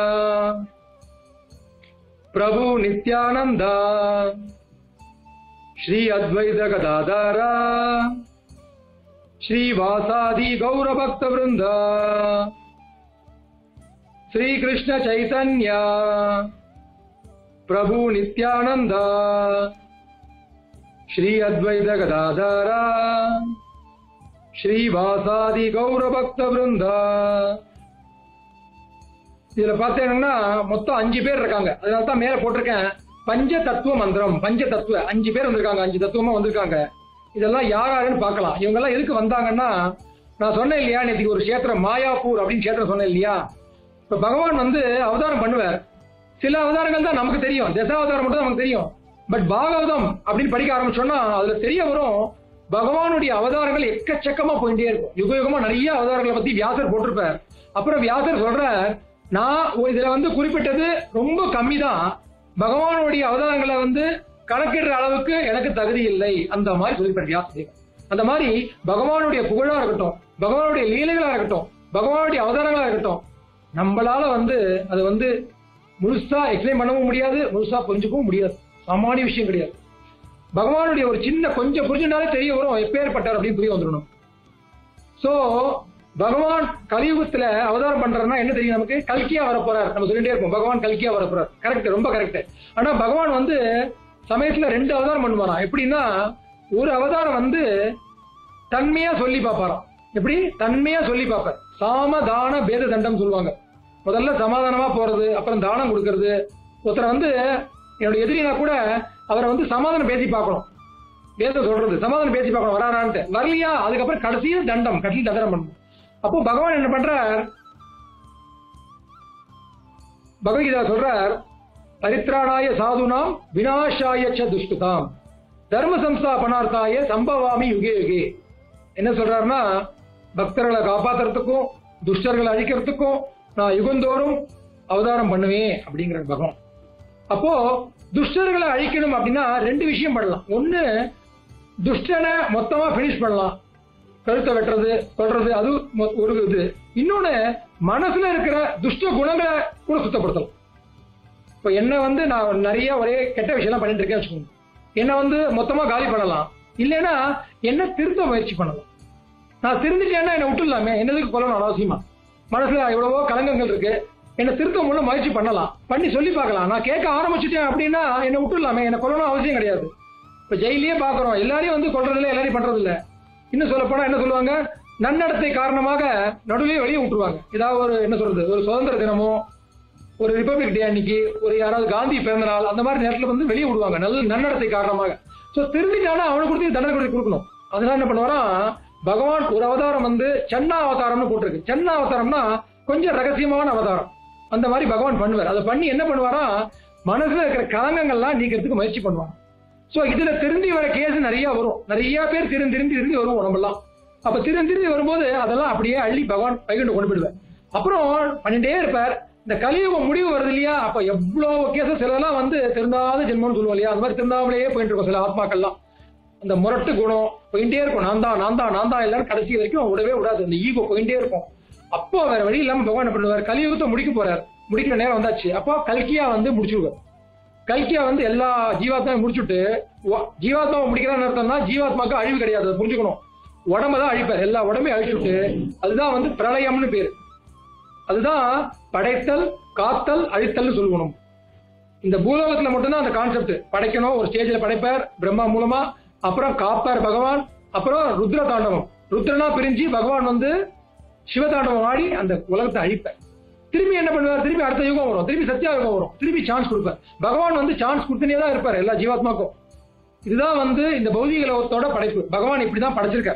Speaker 1: பிரபு நித்யானந்தா ஸ்ரீ அத்வைத கதாதாரா ஸ்ரீ வாசாதி கௌர பக்த விருந்தா ஸ்ரீ கிருஷ்ண சைதன்யா பிரபு நித்யானந்தா ஸ்ரீ அத்வைத கதாதாரா ஸ்ரீ வாசாதி கௌர பக்த விருந்தா. இதுல பார்த்தீங்கன்னா மொத்தம் அஞ்சு பேர் இருக்காங்க, அதனால தான் மேல போட்டிருக்கேன் பஞ்ச தத்துவ மந்திரம். பஞ்ச தத்துவ அஞ்சு பேர் வந்திருக்காங்க, அஞ்சு தத்துவமா வந்திருக்காங்க. இதெல்லாம் யார் யாருன்னு பார்க்கலாம். இவங்க எல்லாம் எதுக்கு வந்தாங்கன்னா, நான் சொன்னேன் இல்லையா நேற்றுக்கு ஒரு கஷேத்திரம் மாயாப்பூர் அப்படின்னு கஷேத்திரம் சொன்னேன் இல்லையா. இப்ப பகவான் வந்து அவதாரம் பண்ணுவார், சில அவதாரங்கள் தான் நமக்கு தெரியும், தசாவதாரம் மட்டும் தான் நமக்கு தெரியும். பட் பாகவதம் அப்படின்னு படிக்க ஆரம்பிச்சோம்னா அதுல தெரிய வரும், பகவானுடைய அவதாரங்கள் எக்கச்சக்கமா போயிட்டே இருக்கும். யுக யுகமா நிறைய அவதாரங்களை பத்தி வியாசர் போட்டிருப்பார். அப்புறம் வியாசர் சொல்ற, நான் இதுல வந்து குறிப்பிட்டது ரொம்ப கம்மி தான், பகவானுடைய அவதாரங்களை வந்து கணக்கிடுற அளவுக்கு எனக்கு தகுதி இல்லை, அந்த மாதிரி சொல்லிப்பார் வியாசதேவர். அந்த மாதிரி பகவானுடைய புகழா இருக்கட்டும், பகவானுடைய லீலைகளா இருக்கட்டும், பகவானுடைய அவதாரங்களா இருக்கட்டும், நம்மளால வந்து அது வந்து முழுசா எக்ஸ்பிளைன் பண்ணவும் முடியாது, முழுசா புரிஞ்சுக்கவும் முடியாது. சாமானிய விஷயம் கிடையாது. பகவானுடைய ஒரு சின்ன கொஞ்சம் புரிஞ்சுனாலே தெரிய வரும் எப்பேற்பட்டார் அப்படின்னு புரிய வந்துடணும். சோ பகவான் கலியுகத்துல அவதாரம் பண்றாருன்னா என்ன தெரியும் நமக்கு, கல்கியா வர போறார். நம்ம சொல்லிட்டே இருப்போம் பகவான் கல்கியா வர போறார், கரெக்ட், ரொம்ப கரெக்ட். ஆனா பகவான் வந்து சமயத்துல ரெண்டு அவதாரம் பண்ணுவாராம். எப்படின்னா, ஒரு அவதாரம் வந்து தன்மையா சொல்லி பார்ப்பாராம். எப்படி தன்மையா சொல்லி பார்ப்பார், சாமதான பேத தண்டம் சொல்லுவாங்க. முதல்ல சமாதானமா போறது, அப்புறம் தானம் கொடுக்கறது. ஒருத்தரை வந்து என்னுடைய எதிரினா கூட அவரை வந்து சமாதானம் பேசி பார்க்கணும், வேதம் சொல்றது சமாதானம் பேசி பார்க்கணும், வராரான்ட்டு. வரலையா அதுக்கப்புறம் கடைசியில் தண்டம், கடைசியில் தண்டனம் பண்ணணும். அப்போ பகவான் என்ன பண்றார், பகவத்கீதா சொல்றார், பரித்ராணாய சாதுனாம் விநாசாய ச துஷ்கிருதாம் தர்ம சம்ஸ்தாபனார்த்தாய சம்பவாமி யுகே யுகே. என்ன சொல்றாருன்னா, பக்தர்களை காப்பாத்துறதுக்கும் துஷ்டர்களை அழிக்கிறதுக்கும் நான் யுகந்தோறும் அவதாரம் பண்ணுவேன் அப்படிங்கிற பகவான். அப்போ துஷ்டர்களை அழிக்கணும் அப்படின்னா ரெண்டு விஷயம் பண்ணலாம். ஒண்ணு, துஷ்டனை மொத்தமா பினிஷ் பண்ணலாம், கழுத்தை வெட்டுறது கொல்றது அது ஒரு இது. இன்னொன்னு மனசுல இருக்கிற துஷ்ட குணங்களை கூட சுத்தப்படுத்தலாம். இப்ப என்ன வந்து நான் நிறைய ஒரே கெட்ட விஷயம் பண்ணிட்டு இருக்கேன் வச்சுக்கோங்க, என்ன வந்து மொத்தமா காலி பண்ணலாம், இல்லைன்னா என்ன திருத்த முயற்சி பண்ணலாம். நான் திருந்திட்டேன்னா என்ன விட்டுலாமே, என்னதுக்கு கொல்லணும் அவசியமா? மனசுல எவ்வளவோ கலங்கங்கள் இருக்கு, என்ன திருத்த மூலம் முயற்சி பண்ணலாம், பண்ணி சொல்லி பார்க்கலாம். நான் கேட்க ஆரம்பிச்சுட்டேன் அப்படின்னா என்ன விட்டுலாமே, என்ன கொல்லணும் அவசியம் கிடையாது. இப்ப ஜெயிலே பாக்குறோம், எல்லாரையும் வந்து கொல்றதில்ல, எல்லாரையும் பண்றது இல்ல. இன்னும் சொல்ல போனா என்ன சொல்லுவாங்க, நன்னடத்தை காரணமாக நடுவே வெளியே விட்டுருவாங்க. ஏதாவது ஒரு என்ன சொல்றது, ஒரு சுதந்திர தினமோ ஒரு ரிபப்ளிக் டே அன்னைக்கு ஒரு யாராவது காந்தி பிறந்த நாள் அந்த மாதிரி நேரத்துல வந்து வெளியே விடுவாங்க நல்ல நன்னடத்தை காரணமாக. சோ திருந்திட்டானா அவனை கொடுத்து தண்டனை கொடுத்து கொடுக்கணும். அதனால என்ன பண்ணுவாராம், பகவான் ஒரு அவதாரம் வந்து சன்னா அவதாரம்னு போட்டிருக்கு. சன்னா அவதாரம்னா கொஞ்சம் ரகசியமான அவதாரம். அந்த மாதிரி பகவான் பண்ணுவார். அதை பண்ணி என்ன பண்ணுவாரா, மனசுல இருக்கிற கலங்கங்கள்லாம் நீக்கிறதுக்கு முயற்சி பண்ணுவாங்க. சோ இதுல திருந்தி வர கேஸ் நிறைய வரும், நிறைய பேர் திருந்து திருந்தி திருந்தி வரும் உடம்பெல்லாம். அப்ப திருந்து திருந்தி வரும்போது அதெல்லாம் அப்படியே அள்ளி பகவான் பைகண்டு கொண்டு போயிடுவார். அப்புறம் பண்ணிட்டே இருப்பார். இந்த கலியுகம் முடிவு வருது இல்லையா, அப்ப எவ்வளவு கேச சிலதெல்லாம் வந்து திருந்தாத ஜென்மம்னு சொல்லுவோம் இல்லையா, அந்த மாதிரி திருந்தாமலேயே போயிட்டு இருக்கும் சில ஆத்மாக்கள்லாம். அந்த முரட்டு குணம் போயிட்டே இருக்கும், நான் தான் நான் தான் நான் தான் எல்லாரும் கடைசி வரைக்கும் விடவே விடாது, அந்த ஈகோ போயிட்டே இருக்கும். அப்போ வேற வழி இல்லாம பகவான் என்ன பண்ணுவார், கலியுகத்தை முடிக்க போறார். முடிக்கிற நேரம் வந்தாச்சு. அப்போ கல்கியா வந்து முடிச்சுடுவார். கல்கியா வந்து எல்லா ஜீவாத்மாவும் முடிச்சுட்டு, ஜீவாத்மாவை முடிக்கிறான்னு அர்த்தம்னா ஜீவாத்மாவுக்கு அழிவு கிடையாது, புரிஞ்சுக்கணும். உடம்பதான் அழிப்பார், எல்லா உடம்பையும் அழிச்சுட்டு, அதுதான் வந்து பிரளயம்னு பேரு. அதுதான் படைத்தல் காத்தல் அழித்தல் சொல்லுவோம். இந்த பூலோகத்துல மட்டும்தான் அந்த கான்செப்ட். படைக்கணும், ஒரு ஸ்டேஜ்ல படைப்பார் பிரம்மா மூலமா, அப்புறம் காப்பார் பகவான், அப்புறம் ருத்ர தாண்டவம், ருத்ரனா பிரிஞ்சு பகவான் வந்து சிவதாண்டவம் ஆடி அந்த உலகத்தை அழிப்பார். திரும்பி என்ன பண்ணுவார், திரும்பி அடுத்த யுகம் வரும், திரும்பி சத்தியா யுகம் வரும், திரும்பி சான்ஸ் கொடுப்பார். பகவான் வந்து சான்ஸ் கொடுத்துனே தான் இருப்பார் எல்லா ஜீவாத்மாக்கும். இதுதான் வந்து இந்த பௌதிக லோகத்தோட படைப்பு. பகவான் இப்படிதான் படைச்சிருக்கார்.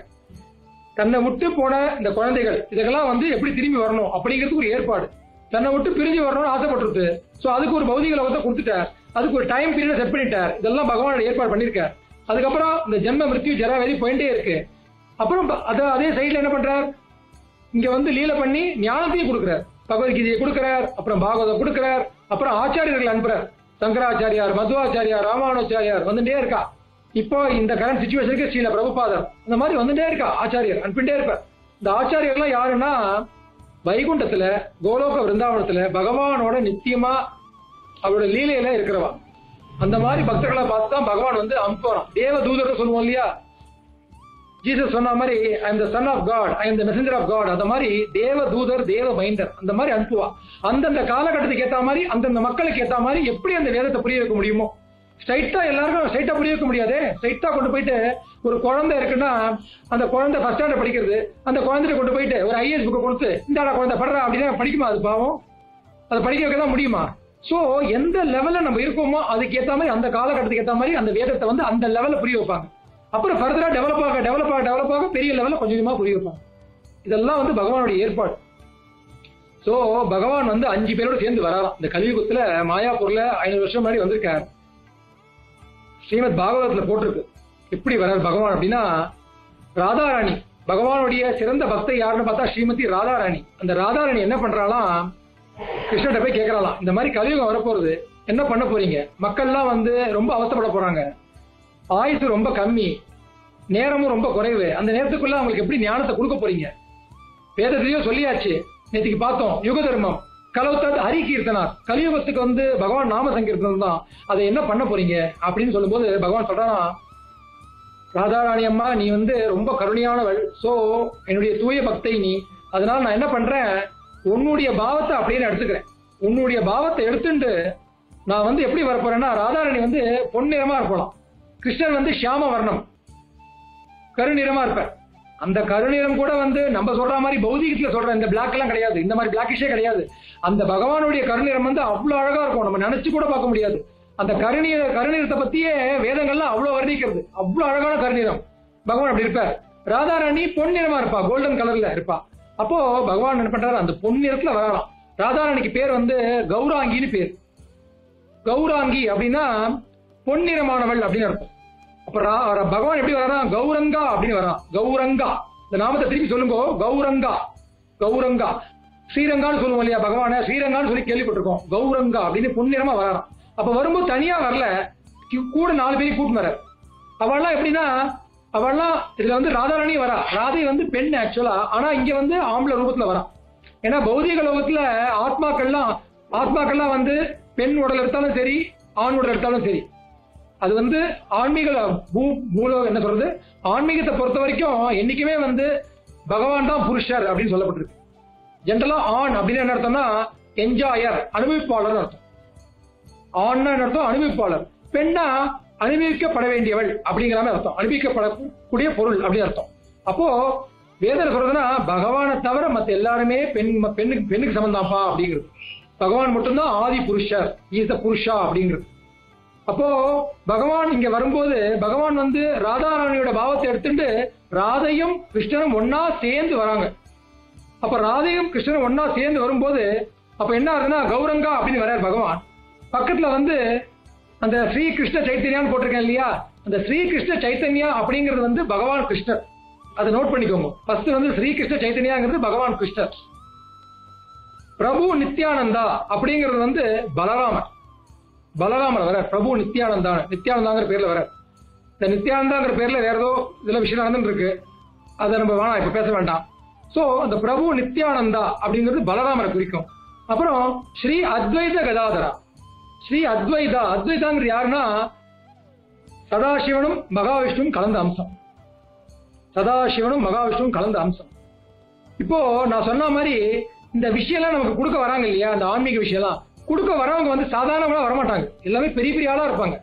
Speaker 1: தன்னை விட்டு போன இந்த குழந்தைகள் இதெல்லாம் வந்து எப்படி திரும்பி வரணும் அப்படிங்கிறதுக்கு ஒரு ஏற்பாடு. தன்னை விட்டு பிரிஞ்சு வரணும்னு ஆசைப்பட்டுருது. சோ அதுக்கு ஒரு பௌதிக லோகத்தை கொடுத்துட்டார், அதுக்கு ஒரு டைம் பீரியட் செட் பண்ணிட்டார். இதெல்லாம் பகவானோட ஏற்பாடு பண்ணிருக்கார். அதுக்கப்புறம் இந்த ஜென்ம மிருத்யு ஜராவதி போயிட்டே இருக்கு. அப்புறம் அதே சைட்ல என்ன பண்றார், இங்க வந்து லீல பண்ணி ஞானத்தையும் கொடுக்கிறார், பகவத்கீதையை கொடுக்கிறார், அப்புறம் பாகவதம் கொடுக்கிறார், அப்புறம் ஆச்சாரியர்கள் அனுப்புறார். சங்கராச்சாரியார், மத்வாச்சாரியார், ராமானுச்சாரியார் வந்துட்டே இருக்கா. இப்போ இந்த கரண்ட் சிச்சுவேஷனுக்கு ஸ்ரீல பிரபுபாதர் இந்த மாதிரி வந்துட்டே இருக்கா, ஆச்சாரியர் அனுப்பிட்டே இருப்பார். இந்த ஆச்சாரியர்லாம் யாருன்னா, வைகுண்டத்துல கோலோக விருந்தாவனத்துல பகவானோட நித்தியமா அவரோட லீலையில இருக்கிறவா. அந்த மாதிரி பக்தர்களை பார்த்து தான் பகவான் வந்து அனுப்புறான். தேவ தூதர் சொல்லுவோம் இல்லையா, ஜீசஸ் சொன்ன மாதிரி I am the son of God, I am the messenger of God. அந்த மாதிரி தேவ தூதர் தேவ மைண்டர் அந்த மாதிரி அனுப்புவா. அந்தந்த காலகட்டத்துக்கு ஏற்ற மாதிரி அந்தந்த மக்களுக்கு ஏற்ற மாதிரி எப்படி அந்த வேதத்தை புரிய வைக்க முடியுமோ. ஸ்ட்ரைட்டா எல்லாருக்கும் ஸ்ட்ரைட்டா புரிய வைக்க முடியாது. ஸ்ட்ரைட்டா கொண்டு போயிட்டு ஒரு குழந்தை இருக்குன்னா அந்த குழந்தை ஃபர்ஸ்ட் ஸ்டாண்டர்ட் படிக்கிறது, அந்த குழந்தைய கொண்டு போயிட்டு ஒரு ஐஏஎஸ் புக்கை கொடுத்து இந்தாடா குழந்தை படுறா அப்படின்னா படிக்குமா? அது பாவம், அதை படிக்க வைக்க தான் முடியுமா? சோ எந்த லெவல்ல நம்ம இருக்கோமோ அதுக்கு ஏற்ற மாதிரி அந்த காலகட்டத்துக்கு ஏற்ற மாதிரி அந்த வேதத்தை வந்து அந்த லெவல்ல புரிய வைப்பாங்க. அப்புறம் ஃபர்தரா டெவலப் ஆக டெவலப் ஆக டெவலப் ஆக பெரிய லெவல்ல கொஞ்சம் கொஞ்சமா புரிய வைப்பாங்க. இதெல்லாம் வந்து பகவானுடைய ஏற்பாடு. சோ பகவான் வந்து அஞ்சு பேரோட சேர்ந்து வராராம். இந்த கலியுகத்துல மாயாப்பூர்ல ஐநூறு வருஷம் முன்னாடி வந்திருக்காரு. ஸ்ரீமத் பாகவதத்துல போட்டிருக்கு எப்படி வரார் பகவான் அப்படின்னா, ராதாராணி பகவானுடைய சிறந்த பக்தை யாருன்னு பார்த்தா ஸ்ரீமதி ராதாராணி. அந்த ராதாராணி என்ன பண்றாளாம், கிருஷ்ணகிட்ட போய் கேட்கறாளாம், இந்த மாதிரி கலியுகம் வரப்போறது, என்ன பண்ண போறீங்க? மக்கள்லாம் வந்து ரொம்ப அவசப்பட போறாங்க, ஆயுசு ரொம்ப கம்மி, நேரமும் ரொம்ப குறைவு, அந்த நேரத்துக்குள்ள அவங்களுக்கு எப்படி ஞானத்தை கொடுக்க போறீங்க? வேதத்திலையும் சொல்லியாச்சு, நேற்றுக்கு பார்த்தோம் யுக தர்மம் கலவுத்தது ஹரி கீர்த்தனார். கலியுகத்துக்கு வந்து பகவான் நாம சங்கீர்த்தனம் தான், அதை என்ன பண்ண போறீங்க அப்படின்னு சொல்லும்போது பகவான் சொல்றானா, ராதாராணி அம்மா நீ வந்து ரொம்ப கருணையானவள், சோ என்னுடைய தூய பக்தை நீ, அதனால நான் என்ன பண்றேன், உன்னுடைய பாவத்தை அப்படின்னு எடுத்துக்கிறேன். உன்னுடைய பாவத்தை எடுத்துட்டு நான் வந்து எப்படி வரப்போறேன்னா, ராதாராணி வந்து பொன்னிறமா இருக்கலாம், கிருஷ்ணன் வந்து ஷியாம வர்ணம் கருநிறமா இருப்பேன். அந்த கருநிறம் கூட வந்து நம்ம சொல்ற மாதிரி பௌதிகத்துல சொல்ற இந்த பிளாக் எல்லாம் கிடையாது, இந்த மாதிரி பிளாக்கிஷே கிடையாது. அந்த பகவானுடைய கருநிறம் வந்து அவ்வளவு அழகா இருக்கும், நம்ம நினைச்சு கூட பார்க்க முடியாது. அந்த கருநீர கருநிறத்தை பத்தியே வேதங்கள்லாம் அவ்வளவு வர்ணிக்கிறது, அவ்வளவு அழகான கருநிறம். பகவான் அப்படி இருப்பார். ராதாராணி பொன்னிறமா இருப்பா, கோல்டன் கலர்ல இருப்பா. அப்போ பகவான் என்ன பண்றாரு, அந்த பொன்னிறத்துல வரலாம். ராதாராணிக்கு பேர் வந்து கௌராங்கின்னு பேர். கௌராங்கி அப்படின்னா பொன்னிறமானவள் அப்படின்னு அர்த்தம். அப்ப பகவான் எப்படி வரான், கௌரங்கா அப்படின்னு வரான். கௌரங்கா, இந்த நாமத்தை திருப்பி சொல்லுங்க, கௌரங்கா. கௌரங்கா ஸ்ரீரங்கான்னு சொல்லுவோம் இல்லையா, பகவான ஸ்ரீரங்கான்னு சொல்லி கேள்விப்பட்டிருக்கோம். கௌரங்கா அப்படின்னு பொன்னிறமா வரான். அப்ப வரும்போது தனியா வரல, கூட நாலு பேரையும் கூட்டு வர. அவள்லாம் எப்படின்னா அவள்லாம் இதுல வந்து ராதாராணி வரா. ராதை வந்து பெண் ஆக்சுவலா, ஆனா இங்க வந்து ஆம்பளை ரூபத்துல வரா. ஏன்னா பௌதிக லோகத்துல ஆத்மாக்கள்லாம் ஆத்மாக்கள்லாம் வந்து பெண் உடல் எடுத்தாலும் சரி, ஆண் உடல் எடுத்தாலும் சரி, அது வந்து ஆன்மீக பூ மூல என்ன சொல்றது, ஆன்மீகத்தை பொறுத்த வரைக்கும் என்னைக்குமே வந்து பகவான் தான் புருஷர் அப்படின்னு சொல்லப்பட்டிருக்கு. ஜென்ரலா ஆண் அப்படின்னு என்ன அர்த்தம்னா என்ஜாயர், அனுபவிப்பாளர் அர்த்தம். ஆண்னா என்ன அர்த்தம், அனுபவிப்பாளர். பெண்ணா அனுபவிக்கப்பட வேண்டியவள் அப்படிங்கிற மாதிரி அர்த்தம், அனுபவிக்கப்படக்கூடிய பொருள் அப்படின்னு அர்த்தம். அப்போ வேதனை சொல்றதுன்னா பகவானை தவிர மற்ற எல்லாருமே பெண் பெண்ணுக்கு பெண்ணுக்கு சம்பந்தாப்பா அப்படிங்கிறது. பகவான் மட்டும்தான் ஆதி புருஷர், ஈஸ் த புருஷா அப்படிங்கிறது. அப்போ பகவான் இங்க வரும்போது பகவான் வந்து ராதாராணியோட பாவத்தை எடுத்துட்டு ராதையும் கிருஷ்ணனும் ஒன்னா சேர்ந்து வராங்க. அப்ப ராதையும் கிருஷ்ணனும் ஒன்னா சேர்ந்து வரும்போது அப்ப என்ன ஆகுதுன்னா கௌரங்கா அப்படின்னு வர்றார் பகவான். பக்கத்துல வந்து அந்த ஸ்ரீ கிருஷ்ண சைத்தன்யான்னு போட்டிருக்கேன் இல்லையா, அந்த ஸ்ரீ கிருஷ்ண சைத்தன்யா அப்படிங்கிறது வந்து பகவான் கிருஷ்ணர். அதை நோட் பண்ணிக்கோங்க. ஃபர்ஸ்ட் வந்து ஸ்ரீ கிருஷ்ண சைத்தன்யாங்கிறது பகவான் கிருஷ்ணர். பிரபு நித்யானந்தா அப்படிங்கிறது வந்து பலராமர். பலராமர் வர பிரபு நித்யானந்தா, நித்யானந்தாங்கிற பேர்ல வர. இந்த நித்யானந்தாங்கிற பேர்ல வேற ஏதோ இதுல விஷயம் நடந்துட்டு இருக்கு, அதை நம்ம வேணாம் இப்ப பேச வேண்டாம். சோ அந்த பிரபு நித்யானந்தா அப்படிங்கிறது பலராமரை குறிக்கும். அப்புறம் ஸ்ரீ அத்வைத கதாதரா, ஸ்ரீ அத்வைதா, அத்வைதாங்கிறது யாருன்னா சதாசிவனும் மகாவிஷ்ணுவும் கலந்த அம்சம். சதாசிவனும் மகாவிஷ்ணுவும் கலந்த அம்சம். இப்போ நான் சொன்ன மாதிரி இந்த விஷயம்லாம் நமக்கு கொடுக்க வராங்க இல்லையா, இந்த ஆன்மீக விஷயம்லாம் கொடுக்க வரவங்க வந்து சாதாரணமா வரமாட்டாங்க, எல்லாமே பெரிய பெரிய ஆளா இருப்பாங்க.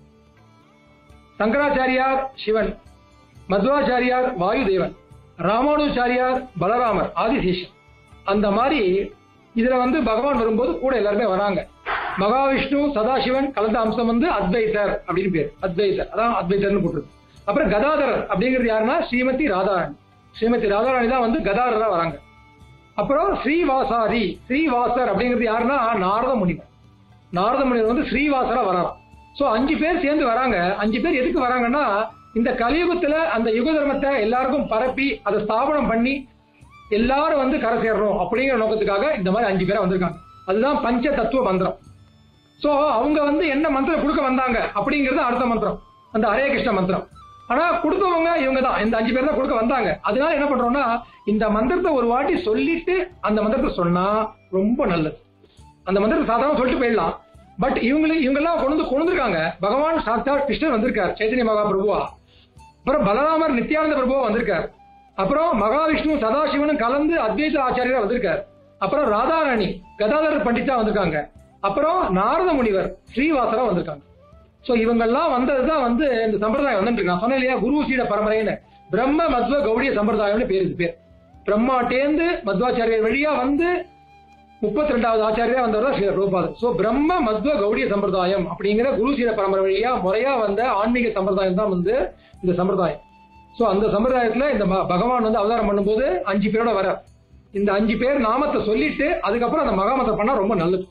Speaker 1: சங்கராச்சாரியார் சிவன், மத்வாச்சாரியார் வாயு தேவன், ராமானுஜாச்சாரியார் பலராமர் ஆதிசேஷன். அந்த மாதிரி இதுல வந்து பகவான் வரும்போது கூட எல்லாருமே வராங்க. மகாவிஷ்ணு சதாசிவன் கலந்த அம்சம் வந்து அத்வைதர் அப்படின்னு பேர். அத்வைதர் அதான் அத்வைதர்னு போட்டுருக்கு. அப்புறம் கதாதரர் அப்படிங்கிறது யாருன்னா ஸ்ரீமதி ராதாராணி. ஸ்ரீமதி ராதாராணி தான் வந்து கதாதரா வராங்க. அப்புறம் ஸ்ரீவாசாரி, ஸ்ரீவாசர் அப்படிங்கிறது யாருன்னா நாரத முனிவர். நாரத முனிவர் வந்து ஸ்ரீவாசரா வராராம். சோ அஞ்சு பேர் சேர்ந்து வராங்க. அஞ்சு பேர் எதுக்கு வராங்கன்னா இந்த கலியுகத்துல அந்த யுக தர்மத்தை எல்லாருக்கும் பரப்பி அதை ஸ்தாபனம் பண்ணி எல்லாரும் வந்து கரை சேர்றோம் அப்படிங்கிற நோக்கத்துக்காக இந்த மாதிரி அஞ்சு பேரா வந்திருக்காங்க. அதுதான் பஞ்ச தத்துவ மந்திரம். சோ அவங்க வந்து என்ன மந்திரம் கொடுக்க வந்தாங்க அப்படிங்கிறது அடுத்த மந்திரம், அந்த ஹரே கிருஷ்ண மந்திரம். ஆனா கொடுத்தவங்க இவங்க தான், இந்த அஞ்சு பேர் தான் கொடுக்க வந்தாங்க. அதனால என்ன பண்றோம்னா இந்த மந்திரத்தை ஒரு வாட்டி சொல்லிட்டு அந்த மந்திரத்தை சொன்னா ரொம்ப நல்லது. அந்த மந்திரத்தை சாதாரண சொல்லிட்டு போயிடலாம். பட் இவங்களுக்கு இவங்க எல்லாம் கொண்டு கொண்டிருக்காங்க. பகவான் சாட்சாத் கிருஷ்ணன் வந்திருக்கார் சைத்தன்ய மகாபிரபுவா. அப்புறம் பலராமர் நித்யானந்த பிரபுவா வந்திருக்கார். அப்புறம் மகாவிஷ்ணு சதாசிவனும் கலந்து அத்வைத ஆச்சாரியரா வந்திருக்கார். அப்புறம் ராதாராணி கதாதரர் பண்டிதா வந்திருக்காங்க. அப்புறம் நாரத முனிவர் ஸ்ரீவாசரா வந்திருக்காங்க. சோ இவங்கெல்லாம் வந்ததுதான் வந்து இந்த சம்பிரதாயம் வந்துட்டு நான் சொன்னேன் இல்லையா, குரு சீட பரம்பரைன்னு பிரம்ம மத்வ கௌடிய சம்பிரதாயம்னு பேர். இது பேர் பிரம்மாட்டேந்து மத்வாச்சாரியர் வழியா வந்து முப்பத்தி ரெண்டாவது ஆச்சாரியா வந்தவர் தான் ஸ்ரீ பிரபுபாதர். சோ பிரம்ம மத்வ கௌடிய சம்பிரதாயம் அப்படிங்கிற குரு சீட பரம்பரை வழியா முறையா வந்த ஆன்மீக சம்பிரதாயம் தான் வந்து இந்த சம்பிரதாயம். சோ அந்த சம்பிரதாயத்துல இந்த பகவான் வந்து அவதாரம் பண்ணும்போது அஞ்சு பேரோட வர. இந்த அஞ்சு பேர் நாமத்தை சொல்லிட்டு அதுக்கப்புறம் அந்த மகாமந்திரம் பண்ணா ரொம்ப நல்லது.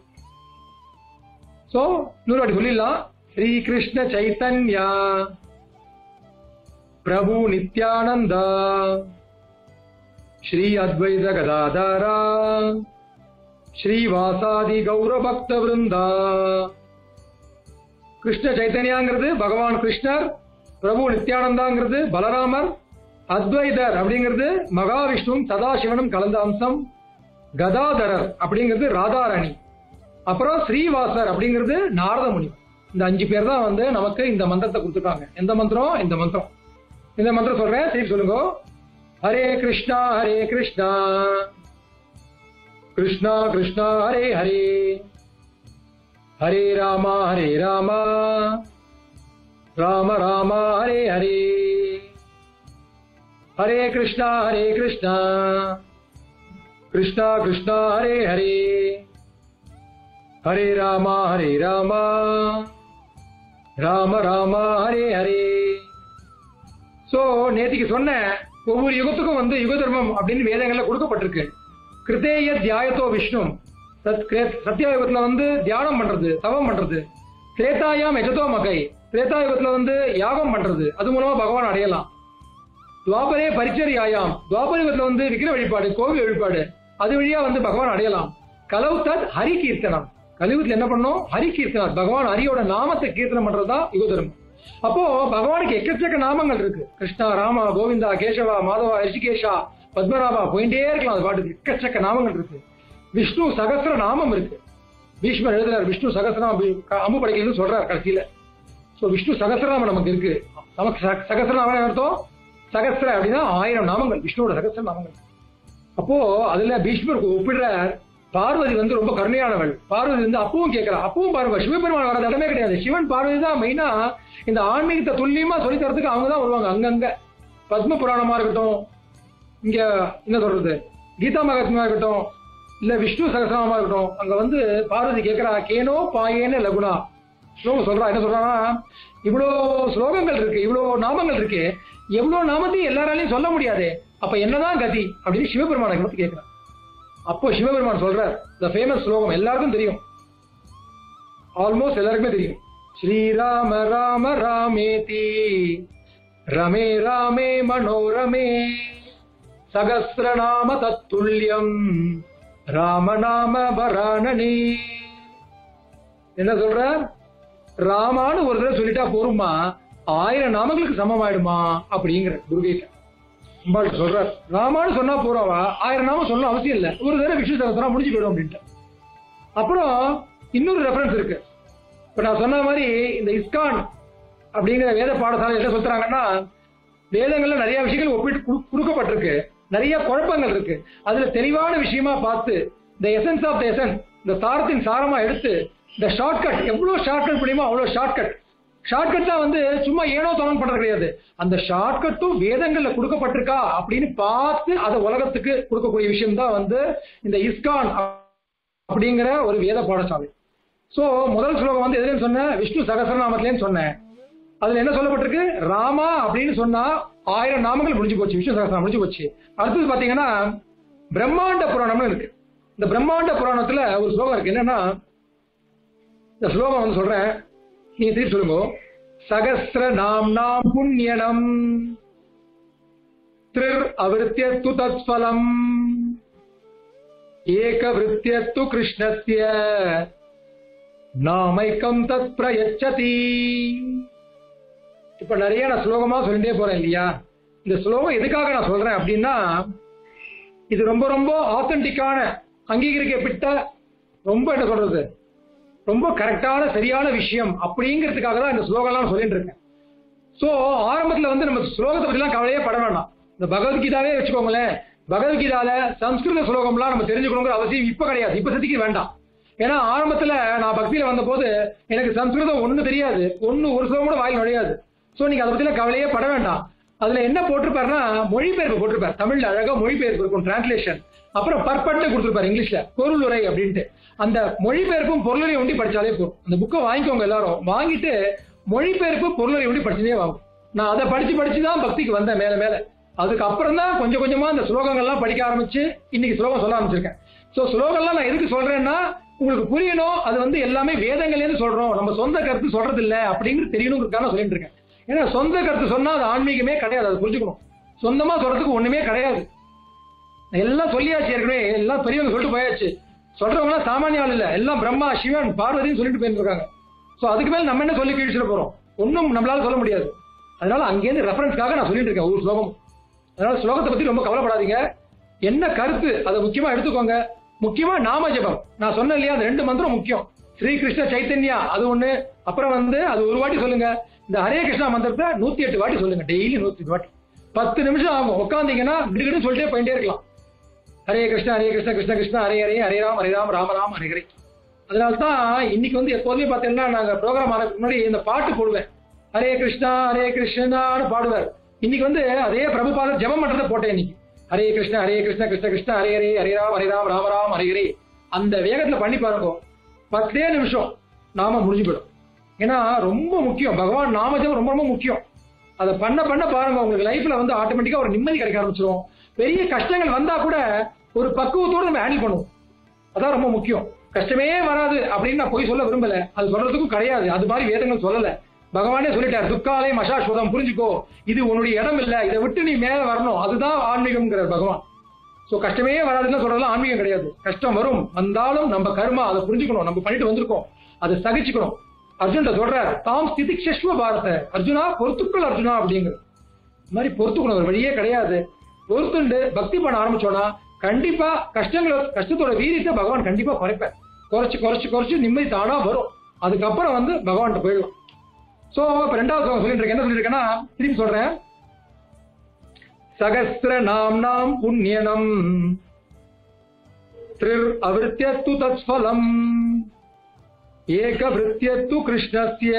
Speaker 1: சோ நூறு வாட்டி சொல்லிடலாம். ஸ்ரீ கிருஷ்ண சைத்தன்யா பிரபு நித்யானந்தா ஸ்ரீ அத்வைத கதாதரா ஸ்ரீவாசாதி கௌர பக்த விருந்தா. கிருஷ்ண சைத்தன்யாங்கிறது பகவான் கிருஷ்ணர், பிரபு நித்யானந்தாங்கிறது பலராமர், அத்வைதர் அப்படிங்கிறது மகாவிஷ்ணுவும் சதாசிவனும் கலந்த அம்சம், கதாதரர் அப்படிங்கிறது ராதாராணி, அப்புறம் ஸ்ரீவாசர் அப்படிங்கிறது நாரத முனிவர். இந்த அஞ்சு பேர் தான் வந்து நமக்கு இந்த மந்திரத்தை கொடுத்துருக்காங்க. எந்த மந்திரம்? இந்த மந்திரம். இந்த மந்திரம் சொல்றேன், திருப்பி சொல்லுங்க. ஹரே கிருஷ்ணா ஹரே கிருஷ்ணா கிருஷ்ணா கிருஷ்ணா ஹரே ஹரே ஹரே ராமா ஹரே ராமா ராம ராமா ஹரே ஹரே ஹரே கிருஷ்ணா ஹரே கிருஷ்ணா கிருஷ்ணா கிருஷ்ணா ஹரே ஹரே ஹரே ராமா ஹரே ராமா ராம ராமா ஹரே ஹரே. சோ நேத்திக்கு சொன்ன ஒவ்வொரு யுகத்துக்கும் வந்து யுக தர்மம் அப்படின்னு வேதங்கள்ல கொடுக்கப்பட்டிருக்கு. கிருதேய தியாயத்தோ விஷ்ணு, சத்தியாயுகத்துல வந்து தியானம் பண்றது, தவம் பண்றது. திரேதாயாம் எஜதோ மகை, திரேதாயுகத்துல வந்து யாகம் பண்றது, அது மூலமா பகவான் அடையலாம். துவாபரே பரிச்சரியாயாம், துவாபரயுகத்துல வந்து விக்கிர வழிபாடு, கோவில் வழிபாடு, அது வழியா வந்து பகவான் அடையலாம். கலவு தத் ஹரி கீர்த்தனம், கலியுகத்துல என்ன பண்ணோம்? ஹரி கீர்த்தனம், பகவான் ஹரியோட நாமத்தை கீர்த்தனம் பண்றதுதான் யுக தர்மம். அப்போ பகவானுக்கு எக்கச்சக்க நாமங்கள் இருக்கு. கிருஷ்ணா, ராமா, கோவிந்தா, கேசவா, மாதவா, ரிஷிகேஷா, பத்மநாபா, போயிட்டே இருக்கலாம். அது பாட்டுக்கு எக்கச்சக்க நாமங்கள் இருக்கு. விஷ்ணு சகஸ்ர நாமம் இருக்கு. பீஷ்மர் எழுதுறாரு விஷ்ணு சகஸ்ரநாமம் அம்பு படைக்கிறது சொல்றாரு கடைசியில. சோ விஷ்ணு சகஸ்ரநாமம் நமக்கு இருக்கு. சகஸ்ரநாமம் அர்த்தம் சகஸ்ர அப்படின்னா ஆயிரம் நாமங்கள், விஷ்ணுவோட சகஸ்ர நாமங்கள். அப்போ அதுல பீஷ்மருக்கு ஒப்பிடுறார். பார்வதி வந்து ரொம்ப கருணையானவள். பார்வதி வந்து அப்பவும் கேட்கிறா. அப்பவும் பாருங்க, சிவபெருமான் வராத இடமே கிடையாது. சிவன் பார்வதி தான் மெயினா இந்த ஆன்மீகத்தை துல்லியமா சொல்லி தரத்துக்கு அவங்க தான் வருவாங்க. அங்கங்க பத்ம புராணமா இருக்கட்டும், இங்க என்ன சொல்றது கீதா மகாத்மா இருக்கட்டும், இல்ல விஷ்ணு சகசரநாமமா இருக்கட்டும், அங்க வந்து பார்வதி கேட்கிறா கேனோ பாயேன லகுனா ஸ்லோகம் சொல்றா. என்ன சொல்றான்னா, இவ்வளோ ஸ்லோகங்கள் இருக்கு, இவ்வளோ நாமங்கள் இருக்கு, எவ்வளவு நாமத்தையும் எல்லாராலையும் சொல்ல முடியாது, அப்ப என்னதான் கதி அப்படின்னு சிவபெருமான பத்தி கேட்கிறான். அப்போ சிவபெருமான் சொல்றார் இந்த ஃபேமஸ் ஸ்லோகம் எல்லாருக்கும் தெரியும், ஆல்மோஸ்ட் எல்லாருக்குமே தெரியும். ஸ்ரீராம ராம ராமேதி ரமே ராமே மனோரமே சகஸ்ரநாம தத்துல்யம் ராமநாம வராணனே. என்ன சொல்ற, ராமான்னு ஒரு தடவை சொல்லிட்டா போருமா, ஆயிரம் நாமங்களுக்கு சமமாயிடுமா அப்படிங்கிற குருகேசன் சொல்ற. ராமான்னு சொன்னா போறவா, ஆயிரம் நாமம் சொல்ல அவசியம் இல்லை, ஒரு தடவை விஷ்ணு சகஸ்ரநாமம் முடிஞ்சு போயிடும் அப்படின்ட்டு. அப்புறம் இன்னொரு ரெஃபரன்ஸ் இருக்கு. இப்ப நான் சொன்ன மாதிரி இந்த இஸ்கான் அப்படிங்கிற வேத பாடசாலை என்ன சொல்றாங்கன்னா, வேதங்கள்ல நிறைய விஷயங்கள் ஒப்பிட்டு கொடுக்கப்பட்டிருக்கு, நிறைய குழப்பங்கள் இருக்கு. அதுல தெளிவான விஷயமா பார்த்து இந்த எசன்ஸ் ஆஃப் த எசன்ஸ், இந்த சாரத்தின் சாரமா எடுத்து இந்த ஷார்ட்கட், எவ்வளவு ஷார்ட்கட் முடியுமோ அவ்வளவு ஷார்ட்கட். ஷார்ட்கட் தான் வந்து சும்மா ஏனோ தவன் பண்றது கிடையாது. அந்த ஷார்ட்கட்டும் வேதங்கள்ல கொடுக்கப்பட்டிருக்கா அப்படின்னு பார்த்து அதை உலகத்துக்கு கொடுக்கக்கூடிய விஷயம் தான் வந்து இந்த இஸ்கான் அப்படிங்கிற ஒரு வேத பாடசாலை. சோ முதல் ஸ்லோகம் வந்து எதுலன்னு சொன்ன, விஷ்ணு சகசரநாமத்திலேன்னு சொன்னேன். அதுல என்ன சொல்லப்பட்டிருக்கு, ராமா அப்படின்னு சொன்னா ஆயிரம் நாமங்கள் முடிஞ்சு போச்சு, விஷ்ணு சகஸ்ரநாமம் முடிஞ்சு போச்சு. அடுத்தது பாத்தீங்கன்னா பிரம்மாண்ட புராணம்னு இருக்கு. இந்த பிரம்மாண்ட புராணத்துல ஒரு ஸ்லோகம் இருக்கு. என்னன்னா, இந்த ஸ்லோகம் வந்து சொல்றேன், நீங்க திருப்பி சொல்லுங்க. சகஸ்ர நாம் நாம் புண்ணியனம் திர் அவிருத்தியத்து தத்ஃபலம் ஏக விருத்தியத்து கிருஷ்ணஸ்ய நாமைக்கம் தத் பிரயச்சதி. இப்ப நிறைய நான் ஸ்லோகமா சொல்லிட்டே போறேன் இல்லையா. இந்த ஸ்லோகம் எதுக்காக நான் சொல்றேன் அப்படின்னா, இது ரொம்ப ரொம்ப ஆத்தென்டிக்கான அங்கீகரிக்கப்பட்ட ரொம்ப என்ன சொல்றது ரொம்ப கரெக்டான சரியான விஷயம் அப்படிங்கிறதுக்காக தான் இந்த ஸ்லோகம்லாம் சொல்லிட்டு இருக்கேன். சோ ஆரம்பத்துல வந்து நம்ம ஸ்லோகத்தை பத்தி எல்லாம் கவலையே பட வேண்டாம். இந்த பகவத்கீதாவே வச்சுக்கோங்களேன், பகவத்கீதால சம்ஸ்கிருத ஸ்லோகம்லாம் நம்ம தெரிஞ்சுக்கணுங்கிற அவசியம் இப்ப கிடையாது, இப்ப சதிக்க வேண்டாம். ஏன்னா ஆரம்பத்துல நான் பக்தியில வந்த போது எனக்கு சம்ஸ்கிருதம் ஒண்ணு தெரியாது, ஒண்ணு ஒரு ஸ்லோகம் கூட வாயில் நுழையாது. சோ நீங்க அதை பத்தில கவலையே பட வேண்டாம். அதுல என்ன போட்டிருப்பாருன்னா மொழிபெயர்ப்பு போட்டிருப்பாரு, தமிழ்ல அழகா மொழிபெயர்ப்பு இருக்கும், டிரான்ஸ்லேஷன். அப்புறம் பர்பட்டு கொடுத்துருப்பாரு இங்கிலீஷ்ல, பொருளுரை அப்படின்ட்டு. அந்த மொழிபெயர்ப்பும் பொருளுரை ஒண்டி படிச்சாலே போதும். அந்த புக்கை வாங்கிக்கோங்க எல்லாரும், வாங்கிட்டு மொழிபெயர்ப்பு பொருளுரை ஒண்டி படிச்சுட்டே வாங்க. நான் அதை படிச்சு படிச்சுதான் பக்திக்கு வந்தேன் மேல மேல. அதுக்கு அப்புறம் தான் கொஞ்சம் கொஞ்சமா இந்த ஸ்லோகங்கள்லாம் படிக்க ஆரம்பிச்சு இன்னைக்கு ஸ்லோகம் சொல்ல ஆரம்பிச்சிருக்கேன். சோ ஸ்லோகம்லாம் நான் எதுக்கு சொல்றேன்னா, உங்களுக்கு புரியணும், அது வந்து எல்லாமே வேதங்கள்லேருந்து சொல்றோம், நம்ம சொந்த கருத்து சொல்றது இல்லை அப்படிங்கிறது தெரியணுங்கிறதுக்காக சொல்லிட்டு இருக்கேன். ஏன்னா சொந்த கருத்து சொன்னா அது ஆன்மீகமே கிடையாது, அது புரிஞ்சுக்கணும். சொந்தமா சொல்றதுக்கு ஒண்ணுமே கிடையாது. எல்லாம் சொல்லியாச்சு ஏற்கனவே, எல்லாம் பெரியவங்க சொல்லிட்டு போயாச்சு. சொல்றவங்க எல்லாம் சாமானிய ஆள் இல்ல, எல்லாம் பிரம்மா சிவன் பார்வதினு சொல்லிட்டு போயிருக்காங்க. சோ அதுக்கு மேல நம்ம என்ன சொல்லி கீழ்ச்சிட போறோம், ஒன்னும் நம்மளால சொல்ல முடியாது. அதனால அங்கேருந்து ரெஃபரன்ஸ்க்காக நான் சொல்லிட்டு இருக்கேன் ஒரு ஸ்லோகம். அதனால ஸ்லோகத்தை பத்தி ரொம்ப கவலைப்படாதீங்க, என்ன கருத்து அதை முக்கியமா எடுத்துக்கோங்க. முக்கியமா நாம ஜபம், நான் சொன்னேன் இல்லையா, அந்த ரெண்டு மந்திரம் முக்கியம். ஸ்ரீகிருஷ்ண சைத்தன்யா அது ஒண்ணு, அப்புறம் வந்து அது ஒரு வாட்டி சொல்லுங்க. இந்த ஹரே கிருஷ்ணா மந்திரத்தை நூத்தி எட்டு வாட்டி சொல்லுங்க, டெய்லி நூத்தி எட்டு வாட்டி. பத்து நிமிஷம் ஆகும், உட்காந்தீங்கன்னா கிடுகிட்டு சொல்லிட்டே போயிட்டே இருக்கலாம். ஹரே கிருஷ்ணா ஹரே கிருஷ்ணா கிருஷ்ண கிருஷ்ணா ஹரே ஹரே ஹரே ராம் ஹரே ராம் ராம ராம் ஹரே ஹரே. அதனால்தான் இன்னைக்கு வந்து எப்போதுமே பார்த்தீங்கன்னா நாங்க ப்ரோக்ராம் ஆனதுக்கு முன்னாடி இந்த பாட்டு போடுவேன், ஹரே கிருஷ்ணா ஹரே கிருஷ்ணான்னு பாடுவார். இன்னைக்கு வந்து அதே பிரபுபாதர் ஜெபம் பண்றதை போட்டேன் இன்னைக்கு. ஹரே கிருஷ்ணா ஹரே கிருஷ்ணா கிருஷ்ண கிருஷ்ணா ஹரே ஹரே ஹரே ராம் ஹரே ராம் ராம ராம் ஹரே ஹரே. அந்த வேகத்துல பண்ணி பாருங்க, பத்தே நிமிஷம் நாம முடிஞ்சு போயிடும். ஏன்னா ரொம்ப முக்கியம், பகவான் நாம ஜெபம் ரொம்ப ரொம்ப முக்கியம். அதை பண்ண பண்ண பாருங்க, உங்களுக்கு லைஃப்ல வந்து ஆட்டோமேட்டிக்கா ஒரு நிம்மதி கிடைக்க ஆரம்பிச்சிடும். பெரிய கஷ்டங்கள் வந்தா கூட ஒரு பக்குவத்தோடு நம்ம ஹேண்டில் பண்ணுவோம், அதான் ரொம்ப முக்கியம். கஷ்டமே வராது அப்படின்னு நான் போய் சொல்ல விரும்பல, அது சொல்றதுக்கும் கிடையாது, அது மாதிரி வேதங்கள் சொல்லல. பகவானே சொல்லிட்டார், துக்காலே மசாஸ்வதம், புரிஞ்சுக்கோ, இது உன்னுடைய இடம் இல்ல, இதை விட்டு நீ மேல வரணும், அதுதான் ஆன்மீகம்ங்கிறார் பகவான். சோ கஷ்டமே வராதுன்னு சொல்றதெல்லாம் ஆன்மீகம் கிடையாது. கஷ்டம் வரும், வந்தாலும் நம்ம கர்மா, அதை புரிஞ்சுக்கணும், நம்ம பண்ணிட்டு வந்திருக்கோம், அதை சகிச்சுக்கணும். அர்ஜுன் சொல்றார், தாம் ஸ்திதிக்ஷஸ்வ பாரத, அர்ஜுனா பொறுத்துக்கள் அர்ஜுனா அப்படிங்கிற மாதிரி பொறுத்துக்கணும். ஒரு வழியே கிடையாது. பொறுத்துண்டு பக்தி பண்ண ஆரம்பிச்சோன்னா கண்டிப்பா கஷ்டங்கள கஷ்டத்தோட வீரியத்தை பகவான் கண்டிப்பா குறைப்பேன். குறைச்சு குறைச்சு குறைச்சு நிம்மதி தானா வரும். அதுக்கப்புறம் வந்து பகவான்கிட்ட போயிடலாம். சோ இப்ப ரெண்டாவது சொல்லிட்டு இருக்கேன். என்ன சொல்லிருக்கேன்னா திரும்பி சொல்றேன். சகஸ்ர நாம் நாம் புண்ணியனம் திர் அவிருத்தியத்து தத்ஃபலம் ஏகவிருத்தியத்து கிருஷ்ணஸ்ய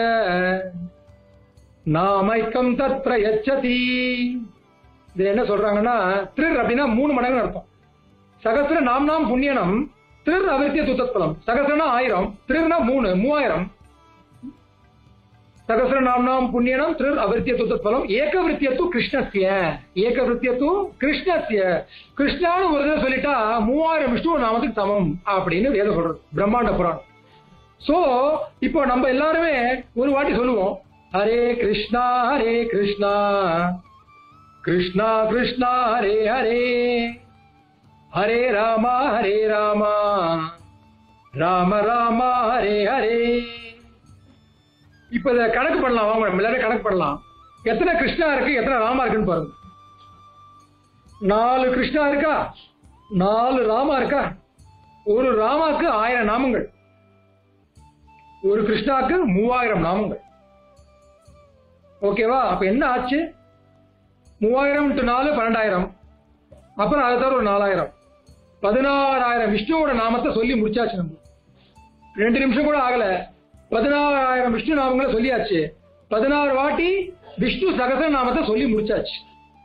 Speaker 1: நாமைக்கம் தத்ர யச்சதி. இது என்ன சொல்றாங்கன்னா, திர் அப்படின்னா மூணு மடங்கு அர்த்தம். சகஸ்ர நாம் நாம் புண்ணியனம் திர் அவிருத்தியத்து தத்ஃபலம். சகஸ்ரனா ஆயிரம், திருனா மூணு, மூவாயிரம். சகஸ்ர நாம் நாம் புண்ணியனம் திரு அவிருத்தியத்து தத்ஃபலம் ஏகவிருத்தியத்து கிருஷ்ணஸ்ய. ஏகவிருத்தியத்து கிருஷ்ணஸ்ய. கிருஷ்ணான்னு ஒரு தடவை சொல்லிட்டா மூவாயிரம் விஷ்ணு நாமத்துக்கு சமம் அப்படின்னு வேதம் சொல்றது, பிரம்மாண்ட புராணம். சோ இப்போ நம்ம எல்லாருமே ஒரு வாட்டி சொல்லுவோம், ஹரே கிருஷ்ணா ஹரே கிருஷ்ணா கிருஷ்ணா கிருஷ்ணா ஹரே ஹரே ஹரே ராமா ஹரே ராமா ராம ராமா ஹரே ஹரே. இப்ப இத கணக்கு பண்ணலாம். வாங்க எல்லாரும் கணக்கு பண்ணலாம். எத்தனை கிருஷ்ணா இருக்கு, எத்தனை ராமா இருக்குன்னு பாருங்க. நாலு கிருஷ்ணா இருக்கா, நாலு ராமா இருக்கா. ஒரு ராமாக்கு ஆயிரம் நாமங்கள், ஒரு கிருஷ்ணாக்கு மூவாயிரம் நாமங்கள். ஓகேவா? அப்ப என்ன ஆச்சு? மூவாயிரம் டு நாலு பன்னெண்டாயிரம். அப்புறம் அதை தவிர ஒரு நாலாயிரம், பதினாறாயிரம் விஷ்ணுவோட நாமத்தை சொல்லி முடிச்சாச்சு. நம்ம ரெண்டு நிமிஷம் கூட ஆகல, பதினாறாயிரம் விஷ்ணு நாமங்களை சொல்லியாச்சு. பதினாறு வாட்டி விஷ்ணு சகசர நாமத்தை சொல்லி முடிச்சாச்சு.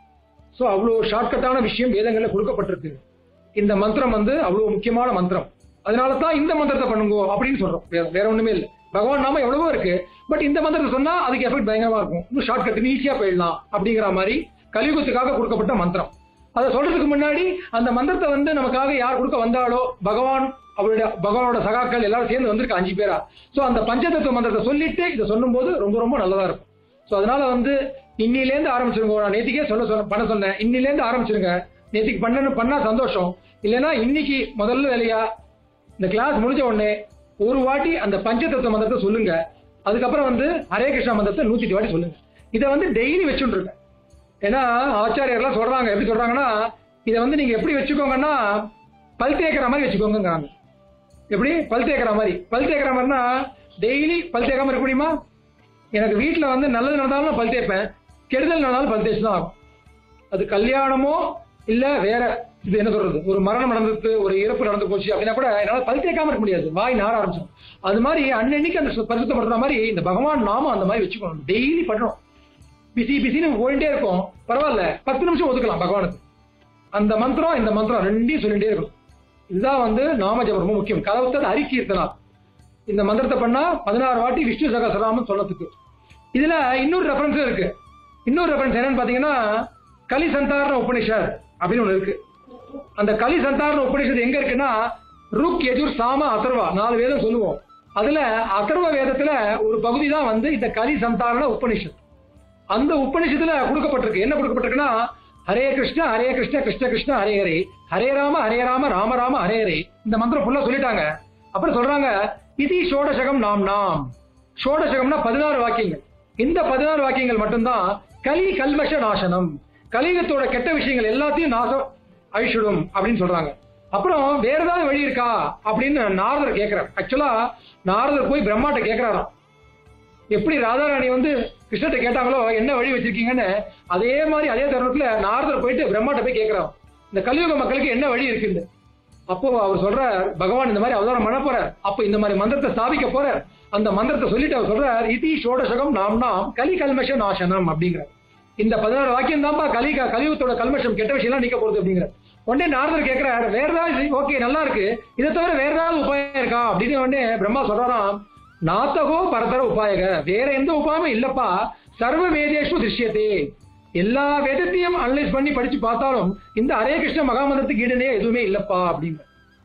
Speaker 1: சோ அவ்வளவு ஷார்ட்கட்டான விஷயம் வேதங்கள்ல கொடுக்கப்பட்டிருக்கு. இந்த மந்திரம் வந்து அவ்வளவு முக்கியமான மந்திரம். அதனாலதான் இந்த மந்திரத்தை பண்ணுங்க அப்படின்னு சொல்றோம். வேற ஒண்ணுமே இல்லை. பகவான் நாம எவ்வளவோ இருக்கு, பட் இந்த மந்திரத்தை சொன்னா அதுக்கு எஃபெக்ட் பயங்கரமா இருக்கும். இன்னும் ஷார்ட்கட் ஈஸியா போயிடலாம் அப்படிங்கிற மாதிரி கலியுகத்துக்காக கொடுக்கப்பட்ட மந்திரம். அதை சொல்றதுக்கு முன்னாடி அந்த மந்திரத்தை வந்து நமக்காக யார் கொடுக்க வந்தாலோ, பகவான் அவருடைய பகவானோட சகாக்கள் எல்லாரும் சேர்ந்து வந்திருக்கு அஞ்சு பேரா. சோ அந்த பஞ்சதத்துவ மந்திரத்தை சொல்லிட்டு இதை சொல்லும் போது ரொம்ப ரொம்ப நல்லதா இருக்கும். சோ அதனால வந்து இன்னிலேருந்து ஆரம்பிச்சிருங்க. நான் நேத்திக்கே சொல்ல சொன்ன பண்ண சொன்னேன், இன்னிலேருந்து ஆரம்பிச்சிருங்க. நேத்திக்கு பண்ணு பண்ணா சந்தோஷம். இல்லைன்னா இன்னைக்கு முதல்ல வேலையா இந்த கிளாஸ் முடிஞ்ச உடனே ஒரு வாட்டி அந்த பஞ்சதத்துவ மந்திரத்தை சொல்லுங்க. அதுக்கப்புறம் வந்து ஹரே கிருஷ்ணா மந்திரத்தை நூத்தி எட்டு வாட்டி சொல்லுங்க. இதை வந்து டெய்லி வச்சுட்டு இருக்கேன். ஏன்னா ஆச்சாரியர்லாம் சொல்றாங்க, எப்படி சொல்றாங்கன்னா, இதை வந்து நீங்க எப்படி வச்சுக்கோங்கன்னா பல் தேய்க்கிற மாதிரி வச்சுக்கோங்கிறாங்க. எப்படி பல் தேய்க்கிற மாதிரி? பல் தேய்க்கிற மாதிரினா டெய்லி பல் தேய்க்காம இருக்க முடியுமா? எனக்கு வீட்டுல வந்து நல்லது நடந்தாலும் பல் தேய்ப்பேன், கெடுதல் நடந்தாலும் பல் தேய்ச்சி தான் ஆகும். அது கல்யாணமோ இல்ல வேற இது என்ன சொல்றது, ஒரு மரணம் நடந்தது, ஒரு இறப்பு நடந்து போச்சு அப்படின்னா கூட என்னால பல் தேய்க்காம இருக்க முடியாது, வாய் நார ஆரம்பிச்சிடும். அது மாதிரி அன்னன்னைக்கு அந்த பரிசுத்தப்படுற மாதிரி இந்த பகவான் நாம அந்த மாதிரி வச்சுக்கணும். டெய்லி பண்ணணும். பிசி பிசின்னு போயிட்டே இருக்கும், பரவாயில்ல, பத்து நிமிஷம் ஒதுக்கலாம் பகவானுக்கு. அந்த மந்திரம் இந்த மந்திரம் ரெண்டையும் சொல்லிட்டே இருக்கும். இதுதான் வந்து நாம ஜபம் ரொம்ப முக்கியம். கதவுத்தது ஹரிகீர்த்தனா. இந்த மந்திரத்தை பண்ணா பதினாறு வாட்டி விஷ்ணு சகஸ்ரநாமம் சொல்லத்துக்கு. இதுல இன்னொரு ரெஃபரன்ஸ் இருக்கு. இன்னொரு ரெஃபரன்ஸ் என்னன்னு பாத்தீங்கன்னா, கலி சந்தாரண உபனிஷத் அப்படின்னு ஒண்ணு இருக்கு. அந்த கலி சந்தாரண உபனிஷத் எங்க இருக்குன்னா, ருக் யஜுர் சாம அதர்வா நாலு வேதம் சொல்லுவோம். அதுல அதர்வ வேதத்துல ஒரு பகுதி தான் வந்து இந்த கலி சந்தாரண உபனிஷத். அந்த உபனிஷத்துல கொடுக்கப்பட்டிருக்கு. என்ன கொடுக்கப்பட்டிருக்குன்னா, ஹரே கிருஷ்ணா ஹரே கிருஷ்ண கிருஷ்ண கிருஷ்ண ஹரே ஹரே ஹரே ராம ஹரே ராம ராம ராம ஹரே ஹரே. இந்த மந்திரம் ஃபுல்லா சொல்லிட்டாங்க. அப்புறம் சொல்றாங்க, இது ஷோடசகம் நாம் நாம். ஷோடசகம்னா பதினாறு வாக்கியங்கள். இந்த பதினாறு வாக்கியங்கள் மட்டும்தான் கலி கல்மஷ நாசனம், கலியுகத்தோட கெட்ட விஷயங்கள் எல்லாத்தையும் நாசம் அழிச்சிடும் அப்படின்னு சொல்றாங்க. அப்புறம் வேற ஏதாவது வழி இருக்கா அப்படின்னு நாரதர் கேட்கிறார். ஆக்சுவலா நாரதர் போய் பிரம்மாட்ட கேட்கிறாராம். எப்படி ராதாராணி வந்து கிருஷ்ணத்தை கேட்டாங்களோ என்ன வழி வச்சிருக்கீங்கன்னு, அதே மாதிரி அதே தருணத்துல நாரதர் போயிட்டு பிரம்மாட்ட போய் கேட்கிறார், இந்த கலியுக மக்களுக்கு என்ன வழி இருக்குது. அப்போ அவர் சொல்றார், பகவான் இந்த மாதிரி அவதாரம் பண்ண போறார், அப்ப இந்த மாதிரி மந்திரத்தை ஸ்தாபிக்க போறார். அந்த மந்திரத்தை சொல்லிட்டு அவர் சொல்றார், இதி ஷோடசகம் நாம் நாம் கலி கல்மஷ நாசனம் அப்படிங்கிற. இந்த பதினாறு வாக்கியம் தான்ப்பா கலி கலியுகத்தோட கல்மஷம் கெட்ட விஷயம் எல்லாம் நீக்க போறது அப்படிங்கிற. உடனே நாரதர் கேட்கிறார், வேற ஏதாவது, ஓகே நல்லா இருக்கு, இதை தவிர வேற ஏதாவது உபாயம் இருக்கா அப்படின்னு. உடனே பிரம்மா சொல்றாராம், நாத்தகோ பரதர உபாயக, வேற எந்த உபாயமும் இல்லப்பா, சர்வ வேதேஷு திருஷ்யத்தே, எல்லா வேதத்தையும் அனலைஸ் பண்ணி படிச்சு பார்த்தாலும் இந்த ஹரே கிருஷ்ண மகாமந்திரத்துக்கு ஈடனே எதுவுமே இல்லப்பா அப்படிங்க.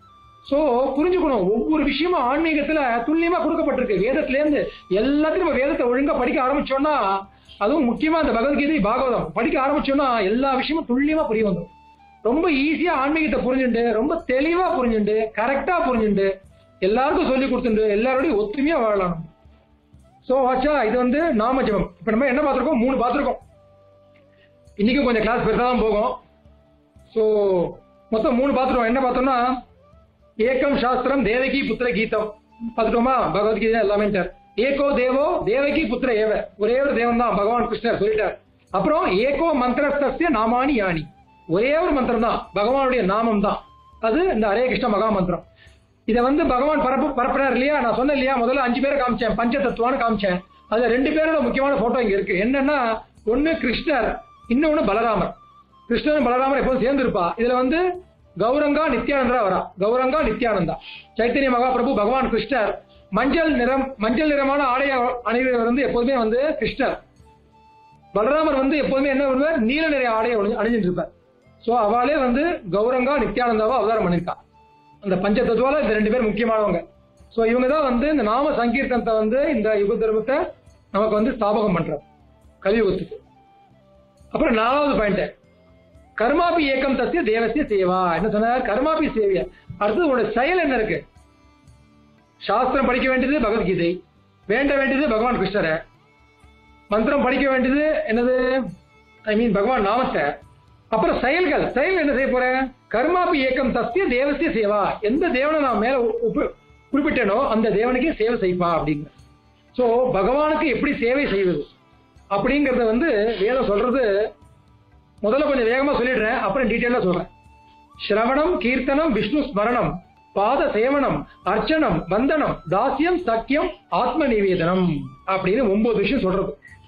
Speaker 1: சோ புரிஞ்சுக்கணும், ஒவ்வொரு விஷயமும் ஆன்மீகத்துல துல்லியமா கொடுக்கப்பட்டிருக்கு. வேதத்துல இருந்து எல்லாத்தையும் நம்ம வேதத்தை ஒழுங்கா படிக்க ஆரம்பிச்சோம்னா, அதுவும் முக்கியமா இந்த பகவத்கீதை பாகவதம் படிக்க ஆரம்பிச்சோம்னா எல்லா விஷயமும் துல்லியமா புரிய வந்துடும். ரொம்ப ஈஸியா ஆன்மீகத்தை புரிஞ்சுண்டு, ரொம்ப தெளிவா புரிஞ்சுண்டு, கரெக்டா புரிஞ்சுண்டு, எல்லாருக்கும் சொல்லி கொடுத்துட்டு எல்லாரோடையும் ஒத்துமையா வாழலாம். சோ ஆச்சா இது வந்து நாம ஜபம். இப்ப நம்ம என்ன பார்த்திருக்கோம்? மூணு பார்த்திருக்கோம். இன்னைக்கும் கொஞ்சம் கிளாஸ் பெருசா தான் போகும். சோ மொத்தம் மூணு பார்த்துருவோம். என்ன பார்த்தோம்னா ஏகம் சாஸ்திரம் தேவகி புத்திர கீதம் பார்த்துட்டோமா? பகவத்கீதை எல்லாமே. ஏகோ தேவோ தேவகி புத்திர ஏவ, ஒரே ஒரு தேவன் தான் பகவான் கிருஷ்ணர் சொல்லிட்டார். அப்புறம் ஏகோ மந்திரஸ்தஸ்ய நாமானி யானி, ஒரே ஒரு மந்திரம் தான் பகவானுடைய நாமம் தான், அது இந்த ஹரே கிருஷ்ண மகா மந்திரம். இதை வந்து பகவான் பரப்பு பரப்புறாரு இல்லையா? நான் சொன்னேன் இல்லையா, முதல்ல அஞ்சு பேரை காமிச்சேன், பஞ்ச தத்துவான்னு காமிச்சேன். அதுல ரெண்டு பேரோட முக்கியமான போட்டோ இங்க இருக்கு. என்னன்னா ஒன்னு கிருஷ்ணர், இன்னொன்னு பலராமர். கிருஷ்ணன் பலராமர் எப்போதும் சேர்ந்து இருப்பா. இதுல வந்து கௌரங்கா நித்யானந்தா வரா. கௌரங்கா நித்யானந்தா சைத்தன்ய மகாபிரபு பகவான் கிருஷ்ணர் மஞ்சள் நிறம், மஞ்சள் நிறமான ஆடைய அணிவர் வந்து எப்போதுமே வந்து கிருஷ்ணர். பலராமர் வந்து எப்போதுமே என்ன பண்ணுவார்? நீல நிற ஆடையை அணிஞ்சிட்டு இருப்பார். சோ அவளே வந்து கௌரங்கா நித்யானந்தாவா அவதாரம் பண்ணிருக்கா. அந்த பஞ்ச தத்துவால இந்த ரெண்டு பேர் முக்கியமானவங்க. சோ இவங்க தான் வந்து இந்த நாம சங்கீர்த்தனத்தை வந்து இந்த யுக தர்மத்தை நமக்கு வந்து ஸ்தாபகம் பண்றார் கலியுகத்துக்கு. அப்புறம் நாலாவது பாயிண்ட், கர்மாபி ஏக்கம் தத்திய தேவசிய சேவா. என்ன சொன்னார்? கர்மாபி சேவிய. அடுத்தது உங்களுடைய செயல் என்ன இருக்கு? சாஸ்திரம் படிக்க வேண்டியது பகவத்கீதை, வேண்ட வேண்டியது பகவான் கிருஷ்ணரை, மந்திரம் படிக்க வேண்டியது என்னது? ஐ மீன் பகவான் நாமத்தை. அப்புறம் செயல்கள், செயல் என்ன செய்ய போற? கர்மாபி ஏக்கம் தத்திய தேவசிய சேவா. எந்த தேவனை நான் மேல குறிப்பிட்டேனோ அந்த தேவனுக்கே சேவை செய்ப்பா அப்படிங்க. சோ பகவானுக்கு எப்படி சேவை செய்வது அப்படிங்கறத வந்து வேதம் சொல்றது. முதல்ல கொஞ்சம் வேகமா சொல்லிடுறேன், அப்புறம் டீட்டெயிலா சொல்றேன். ஸ்ரவணம், கீர்த்தனம், விஷ்ணு ஸ்மரணம், பாத சேவனம், அர்ச்சனம், வந்தனம், தாசியம், சக்கியம், ஆத்ம நிவேதனம் அப்படின்னு ஒன்பது விஷயம் சொல்றது.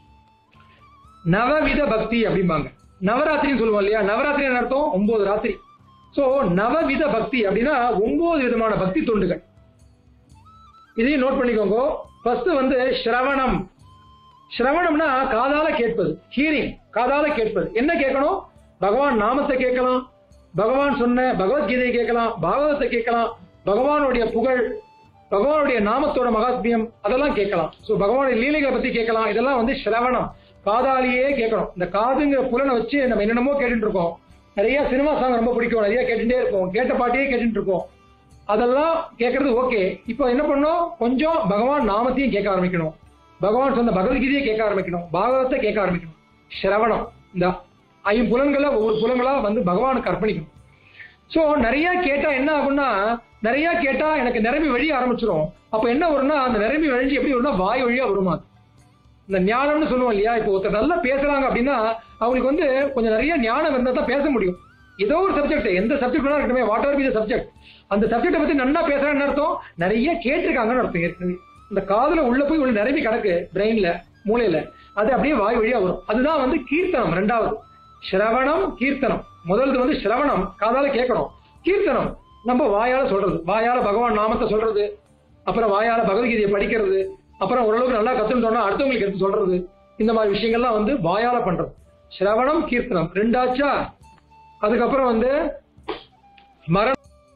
Speaker 1: நவவித பக்தி அப்படிம்பாங்க. நவராத்திரின்னு சொல்லுவோம் இல்லையா? நவராத்திரி அர்த்தம் ஒன்பது ராத்திரி. சோ நவவித பக்தி அப்படின்னா ஒன்பது விதமான பக்தி தொண்டுகள். இதையும் நோட் பண்ணிக்கோங்க. ஃபர்ஸ்ட் வந்து ஸ்ரவணம். ஸ்ரவணம்னா காதால கேட்பது, ஹீரிங், காதால கேட்பது. என்ன கேட்கணும்? பகவான் நாமத்தை கேட்கலாம், பகவான் சொன்ன பகவத்கீதையை கேட்கலாம், பாகவதத்தை கேட்கலாம், பகவானுடைய புகழ், பகவானுடைய நாமத்தோட மகாத்மியம் அதெல்லாம் கேட்கலாம். சோ பகவானுடைய லீலைகளை பத்தி கேட்கலாம். இதெல்லாம் வந்து ஸ்ரவணம், காதாலேயே கேட்கணும். இந்த காதுங்கிற புலனை வச்சு நம்ம என்னென்னமோ கேட்டுட்டு இருக்கோம். நிறைய சினிமா சாங் ரொம்ப பிடிக்கும், நிறைய கேட்டுட்டே இருப்போம், கேட்ட பாட்டையே கேட்டுட்டு இருக்கோம். அதெல்லாம் கேட்கறது ஓகே. இப்போ என்ன பண்ணணும்? கொஞ்சம் பகவான் நாமத்தையும் கேட்க ஆரம்பிக்கணும், பகவான் சொன்ன பகவத்கீதையை கேட்க ஆரம்பிக்கணும், பாகவத்தை கேட்க ஆரம்பிக்கணும். ஸ்ரவணம், இந்த ஐம்புலன்களை ஒவ்வொரு புலங்களா வந்து பகவானுக்கு அர்ப்பணிக்கணும். சோ நிறைய கேட்டா என்ன ஆகும்னா, நிறைய கேட்டா எனக்கு நிரம்பி வழிய ஆரம்பிச்சிடும். அப்ப என்ன வரும்னா, அந்த நிரம்பி வழிஞ்சு எப்படி வரும்னா வாய் வழியா வருமா. இந்த ஞானம்னு சொல்லுவோம் இல்லையா? இப்போ ஒருத்தர் நல்லா பேசுறாங்க அப்படின்னா அவங்களுக்கு வந்து கொஞ்சம் நிறைய ஞானம் இருந்தா தான் பேச முடியும். ஏதோ ஒரு சப்ஜெக்ட், எந்த சப்ஜெக்ட் வேணா இருக்கட்டுமே, whatever be the subject, அந்த சப்ஜெக்டை பத்தி நல்லா பேசுறாங்கன்னு அர்த்தம், நிறைய கேட்டிருக்காங்கன்னு அர்த்தம். ஏற்கனவே இந்த காதுல உள்ள போய் உள்ள நிரம்பி கிடக்கு பிரெயின்ல, மூளையில, அது அப்படியே வாய் வழியா வரும். அதுதான் வந்து கீர்த்தனம். ரெண்டாவது ஸ்ரவணம், கீர்த்தனம். முதல்ல வந்து ஸ்ரவணம், காதால கேட்கணும். கீர்த்தனம் நம்ம வாயால சொல்றது, வாயால பகவான் நாமத்தை சொல்றது, அப்புறம் வாயால பகவத்கீதையை படிக்கிறது, அப்புறம் ஓரளவுக்கு நல்லா கத்துட்டோம்னா அடுத்தவங்களுக்கு எடுத்து சொல்றது. இந்த மாதிரி விஷயங்கள்லாம் வந்து வாயால பண்றது. ஸ்ரவணம், கீர்த்தனம் ரெண்டாச்சா. அதுக்கப்புறம் வந்து ஸ்மரணம்.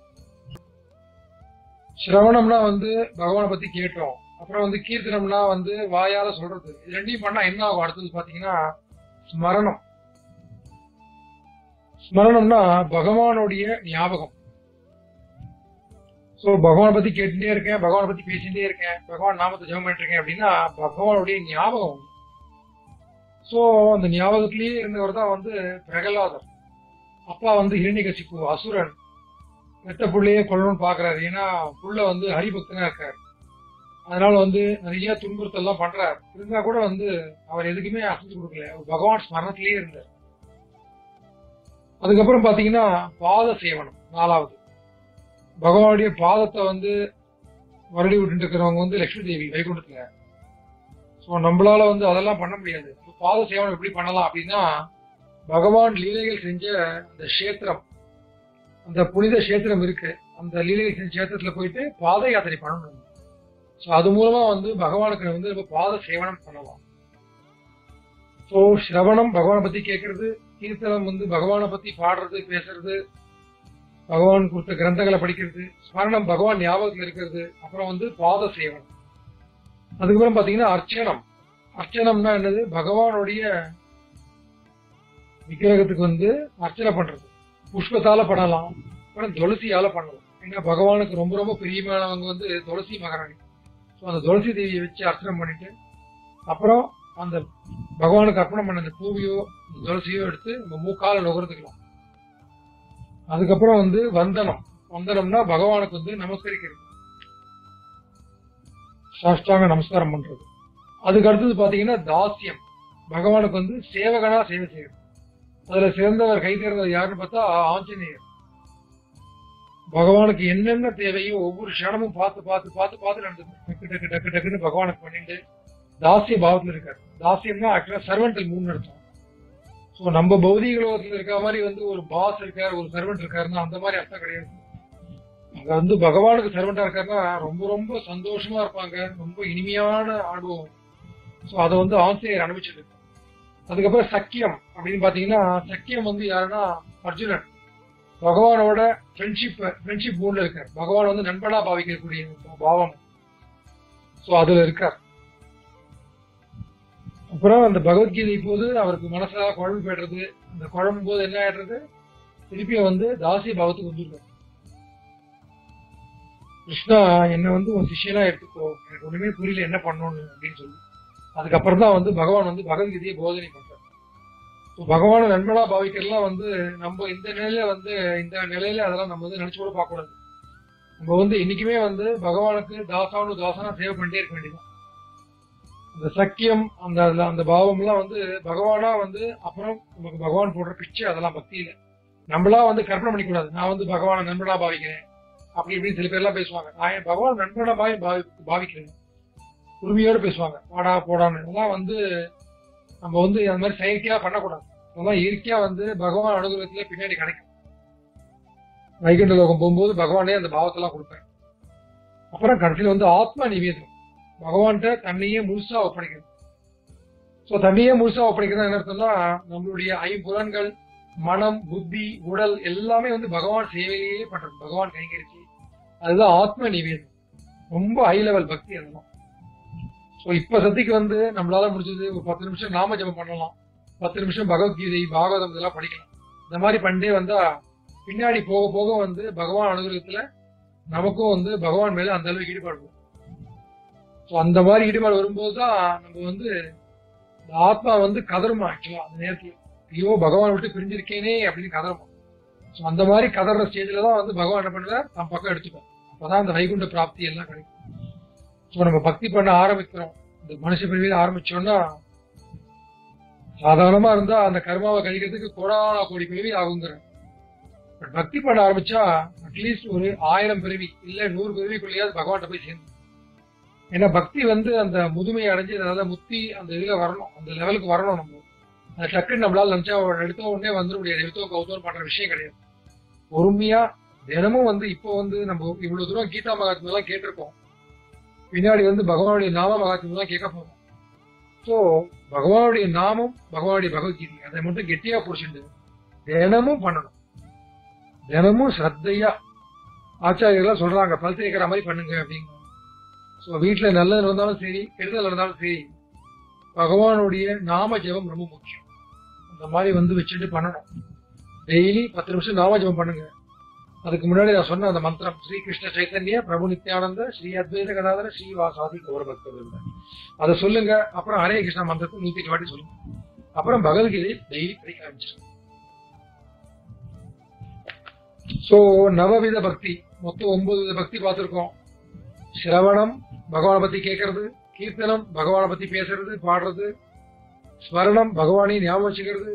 Speaker 1: ஸ்ரவணம்னா வந்து பகவானை பத்தி கேட்டோம், அப்புறம் வந்து கீர்த்தனம்னா வந்து வாயால சொல்றது. இது ரெண்டையும் பண்ணா என்ன ஆகும்? அடுத்தது பாத்தீங்கன்னா ஸ்மரணம். ஸ்மரணம்னா பகவானுடைய ஞாபகம். சோ பகவானை பத்தி கேட்டுட்டே இருக்கேன், பகவானை பத்தி பேசிட்டே இருக்கேன், பகவான் நாமத்தை ஜெபம் பண்ணிட்டு இருக்கேன் அப்படின்னா பகவானுடைய ஞாபகம். சோ அந்த ஞாபகத்திலேயே இருந்தவர் தான் வந்து பிரகலாதர். அப்பா வந்து ஹிரண்யகசிப்பு அசுரன், பெத்த புள்ளையே கொல்லணும்னு பாக்குறாரு. ஏன்னா புள்ள வந்து ஹரிபக்தனா இருக்காரு, அதனால வந்து நிறைய துன்புறுத்தல் எல்லாம் பண்றாரு. இருந்தா கூட வந்து அவர் எதுக்குமே அசைச்சு கொடுக்கல, பகவான் ஸ்மரணத்திலேயே இருந்தார். அதுக்கப்புறம் பாத்தீங்கன்னா பாத சேவனம். நாலாவது பகவானுடைய பாதத்தை வந்து வருடி விட்டு இருக்கிறவங்க வந்து லட்சுமி தேவி வைகுண்டத்துல. சோ நம்மளால வந்து அதெல்லாம் பண்ண முடியாது. பாத சேவனம் எப்படி பண்ணலாம் அப்படின்னா, பகவான் லீலைகள் செஞ்ச அந்த கஷேத்திரம், அந்த புனித கஷேத்திரம் இருக்கு, அந்த லீலைகள் செஞ்ச கஷேத்திரத்துல போயிட்டு பாத யாத்திரை பண்ணணும். சோ அது மூலமா வந்து பகவானுக்கு வந்து நம்ம பாத சேவனம் பண்ணலாம். சோ ஸ்ரவணம் பகவானை பத்தி கேட்கறது, கீர்த்தனம் வந்து பகவானை பத்தி பாடுறது, பேசுறது, பகவான் கொடுத்த கிரந்தங்களை படிக்கிறது, ஸ்மரணம் பகவான் ஞாபகத்தில் இருக்கிறது, அப்புறம் வந்து பாத சேவனம். அதுக்கப்புறம் பாத்தீங்கன்னா அர்ச்சனம். அர்ச்சனம்னா என்னது? பகவானுடைய விக்கிரகத்துக்கு வந்து அர்ச்சனை பண்றது. புஷ்பத்தால பண்ணலாம், அப்புறம் துளசியால பண்ணலாம். ஏன்னா பகவானுக்கு ரொம்ப ரொம்ப பிரியமானவங்க வந்து துளசி மகாராணி. ஸோ அந்த துளசி தேவியை வச்சு அர்ச்சனை பண்ணிட்டு அப்புறம் அந்த பகவானுக்கு அர்ப்பணம் பண்ண அந்த பூவியோ துளசியோ எடுத்து நம்ம மூக்கால நுகர்ந்துக்கலாம். அதுக்கப்புறம் வந்து வந்தனம். வந்தனம்னா பகவானுக்கு வந்து நமஸ்கரிக்கிறது, சாஷ்டாங்க நமஸ்காரம் பண்றது. அதுக்கு அடுத்தது பாத்தீங்கன்னா தாசியம், பகவானுக்கு வந்து சேவகனா சேவை செய்யறது. அதுல சிறந்தவர் கை தேர்ந்தவர் யாருன்னு பார்த்தா ஆஞ்சநேயர். பகவானுக்கு என்னென்ன தேவையோ ஒவ்வொரு க்ஷணமும் பார்த்து பார்த்து பார்த்து பார்த்து நடந்து டக்கு டக்கு டக்கு டக்குன்னு பகவானுக்கு பண்ணிட்டு தாசிய பாவத்துல இருக்காரு. தாசியம்னா ஆக்சுவலா சர்வெண்ட் மூணு அர்த்தம். ஸோ நம்ம பௌதிக லோகத்துல இருக்க மாதிரி வந்து ஒரு பாஸ் இருக்காரு, ஒரு சர்வெண்ட் இருக்காருன்னா அந்த மாதிரி அர்த்தம் கிடையாது. அங்க வந்து பகவானுக்கு சர்வெண்டா இருக்காருன்னா ரொம்ப ரொம்ப சந்தோஷமா இருப்பாங்க, ரொம்ப இனிமையான அனுபவம். ஸோ அதை வந்து ஆஞ்சநேயர் அனுபவிச்சிருக்கு. அதுக்கப்புறம் சக்கியம் அப்படின்னு பாத்தீங்கன்னா, சக்கியம் வந்து யாருன்னா அர்ஜுனன் பகவானோட ஃப்ரெண்ட்ஷிப் ஃப்ரெண்ட்ஷிப் மூட்ல இருக்கார். பகவான் வந்து நண்பனா பாவிக்கக்கூடிய பாவம். ஸோ அதுல இருக்கார். அப்புறம் அந்த பகவத்கீதை போது அவருக்கு மனசா குழம்பு போயிடுறது. அந்த குழம்பு போது என்ன ஆயிடுறது, திருப்பியும் வந்து தாசிய பாவத்துக்கு வந்துருக்காரு. கிருஷ்ணா என்ன வந்து உன் சிஷியனா எடுத்துக்கோ, எனக்கு ஒண்ணுமே புரியல என்ன பண்ணணும்னு அப்படின்னு சொல்லி அதுக்கப்புறம் தான் வந்து பகவான் வந்து பகவத்கீதையை போதனை பண்றாரு. பகவான நண்பனா பாவிக்கிறதுலாம் வந்து நம்ம இந்த நிலையில வந்து இந்த நிலையில அதெல்லாம் நம்ம வந்து நினைச்சு கூட பார்க்க கூடாது. நம்ம வந்து இன்னைக்குமே வந்து பகவானுக்கு தாசானு தாசனா சேவை பண்ணிட்டே இருக்க வேண்டியதான். அந்த சக்கியம் அந்த அந்த பாவம் எல்லாம் வந்து பகவானா வந்து அப்புறம் நமக்கு பகவான் போடுற பிச்சை, அதெல்லாம் பக்தியில நம்மளா வந்து கற்பனை பண்ணிக்க கூடாது. நான் வந்து பகவான நண்பனா பாவிக்கிறேன் அப்படி இப்படின்னு சில பேர் எல்லாம் பேசுவாங்க. நான் என் பகவான் நண்பனா பாவி பாவிக்கிறேன் உரிமையோடு பேசுவாங்க, வாடா போடான்னு. இதெல்லாம் வந்து நம்ம வந்து அந்த மாதிரி செயற்கையா பண்ணக்கூடாது. அதெல்லாம் இயற்கையா வந்து பகவான் அனுகிரகத்துல பின்னாடி கிடைக்கும். வைகுண்ட லோகம் போகும்போது பகவானே அந்த பாவத்தெல்லாம் கொடுப்பேன். அப்புறம் கடைசியில் வந்து ஆத்மா நிவேதம், பகவான்கிட்ட தன்னையே முழுசா ஒப்படைக்கிறது. ஸோ தன்னையே முழுசா ஒப்படைக்கிறது என்ன அர்த்தம்னா, நம்மளுடைய ஐம்புலன்கள், மனம், புத்தி, உடல் எல்லாமே வந்து பகவான் சேவையிலேயே பண்றது, பகவான் கைங்கரிச்சு. அதுதான் ஆத்ம நிவேதம். ரொம்ப ஹை லெவல் பக்தி அதெல்லாம். ஸோ இப்ப சத்திக்கு வந்து நம்மளால முடிஞ்சது ஒரு பத்து நிமிஷம் நாம ஜபம் பண்ணலாம், பத்து நிமிஷம் பகவத்கீதை பாகவதம் இதெல்லாம் படிக்கலாம். இந்த மாதிரி பண்ணிட்டே வந்தா பின்னாடி போக போக வந்து பகவான் அனுகிரகத்துல நமக்கும் வந்து பகவான் மேல அந்த அளவுக்கு ஈடுபாடு வரும். ஸோ அந்த மாதிரி ஈடுபாடு வரும்போதுதான் நம்ம வந்து ஆத்மா வந்து கதருமா. ஆக்சுவலா அந்த நேரத்துல ஐயோ பகவான் விட்டு பிரிஞ்சிருக்கேனே அப்படின்னு கதருமா. ஸோ அந்த மாதிரி கதற ஸ்டேஜ்ல தான் வந்து பகவான் என்ன பண்ணுவார், தம் பக்கம் எடுத்துப்போம். அப்பதான் அந்த வைகுண்ட பிராப்தி எல்லாம் கிடைக்கும். ஸோ நம்ம பக்தி பண்ண ஆரம்பிக்கிறோம், இந்த மனுஷ பிரிவில ஆரம்பிச்சோம்னா சாதாரணமா இருந்தா அந்த கர்மாவை கழிக்கிறதுக்கு கோடான கோடி பிரிவி ஆகுங்கிற. பட் பக்தி பண்ண ஆரம்பிச்சா அட்லீஸ்ட் ஒரு ஆயிரம் பிரிவி இல்ல நூறு பிரிவிக்குள்ளேயாவது பகவான்கிட்ட போய் சேர்ந்து. ஏன்னா பக்தி வந்து அந்த முதுமையை அடைஞ்சு அதாவது முத்தி அந்த இதுல வரணும், அந்த லெவலுக்கு வரணும். நம்ம அந்த டக்குன்னு நம்மளால நினைச்சா எடுத்த உடனே வந்துட முடியாது. எடுத்தோ கௌதம் பண்ற விஷயம் கிடையாது. பொறுமையா தினமும் வந்து இப்போ வந்து நம்ம இவ்வளவு தூரம் கீதா மகாத்மியம் எல்லாம் கேட்டிருக்கோம், பின்னாடி வந்து பகவானுடைய நாம மகாத்மியம் எல்லாம் கேட்க போறோம். ஸோ பகவானுடைய நாமம், பகவானுடைய பகவத்கீதை அதை மட்டும் கெட்டியா புடிச்சுட்டு தினமும் பண்ணணும். தினமும் ஸ்ரத்தையா ஆச்சாரியர்கள்லாம் சொல்றாங்க பல்ஸ் கேட்கிற மாதிரி பண்ணுங்க அப்படிங்க. ஸோ வீட்டுல நல்லது நடந்தாலும் சரி, கெடுதல் நடந்தாலும் சரி, பகவானுடைய நாம ஜெபம் ரொம்ப முக்கியம். அந்த மாதிரி வந்து வச்சுட்டு பண்ணணும். டெய்லி பத்து நிமிஷம் நாம ஜெபம் பண்ணுங்க. அதுக்கு முன்னாடி நான் சொன்ன அந்த மந்திரம் ஸ்ரீ கிருஷ்ண சைத்தன்ய பிரபு நித்யானந்த ஸ்ரீ அத்வைத கதாதர ஸ்ரீ வாசாதி கௌரபக்தர், அதை சொல்லுங்க. அப்புறம் ஹரே கிருஷ்ணா மந்திரத்தை நூத்தி எட்டு வாட்டி சொல்லுங்க. அப்புறம் பகவத்கீதை டெய்லி படிக்க ஆரம்பிச்சிருங்க. சோ நவவித பக்தி, மொத்தம் ஒன்பது வித பக்தி பார்த்திருக்கோம். சிரவணம் பகவானை பத்தி கேட்கறது, கீர்த்தனம் பகவானை பத்தி பேசுறது பாடுறது, ஸ்மரணம் பகவானை ஞாபகம் வச்சுக்கிறது,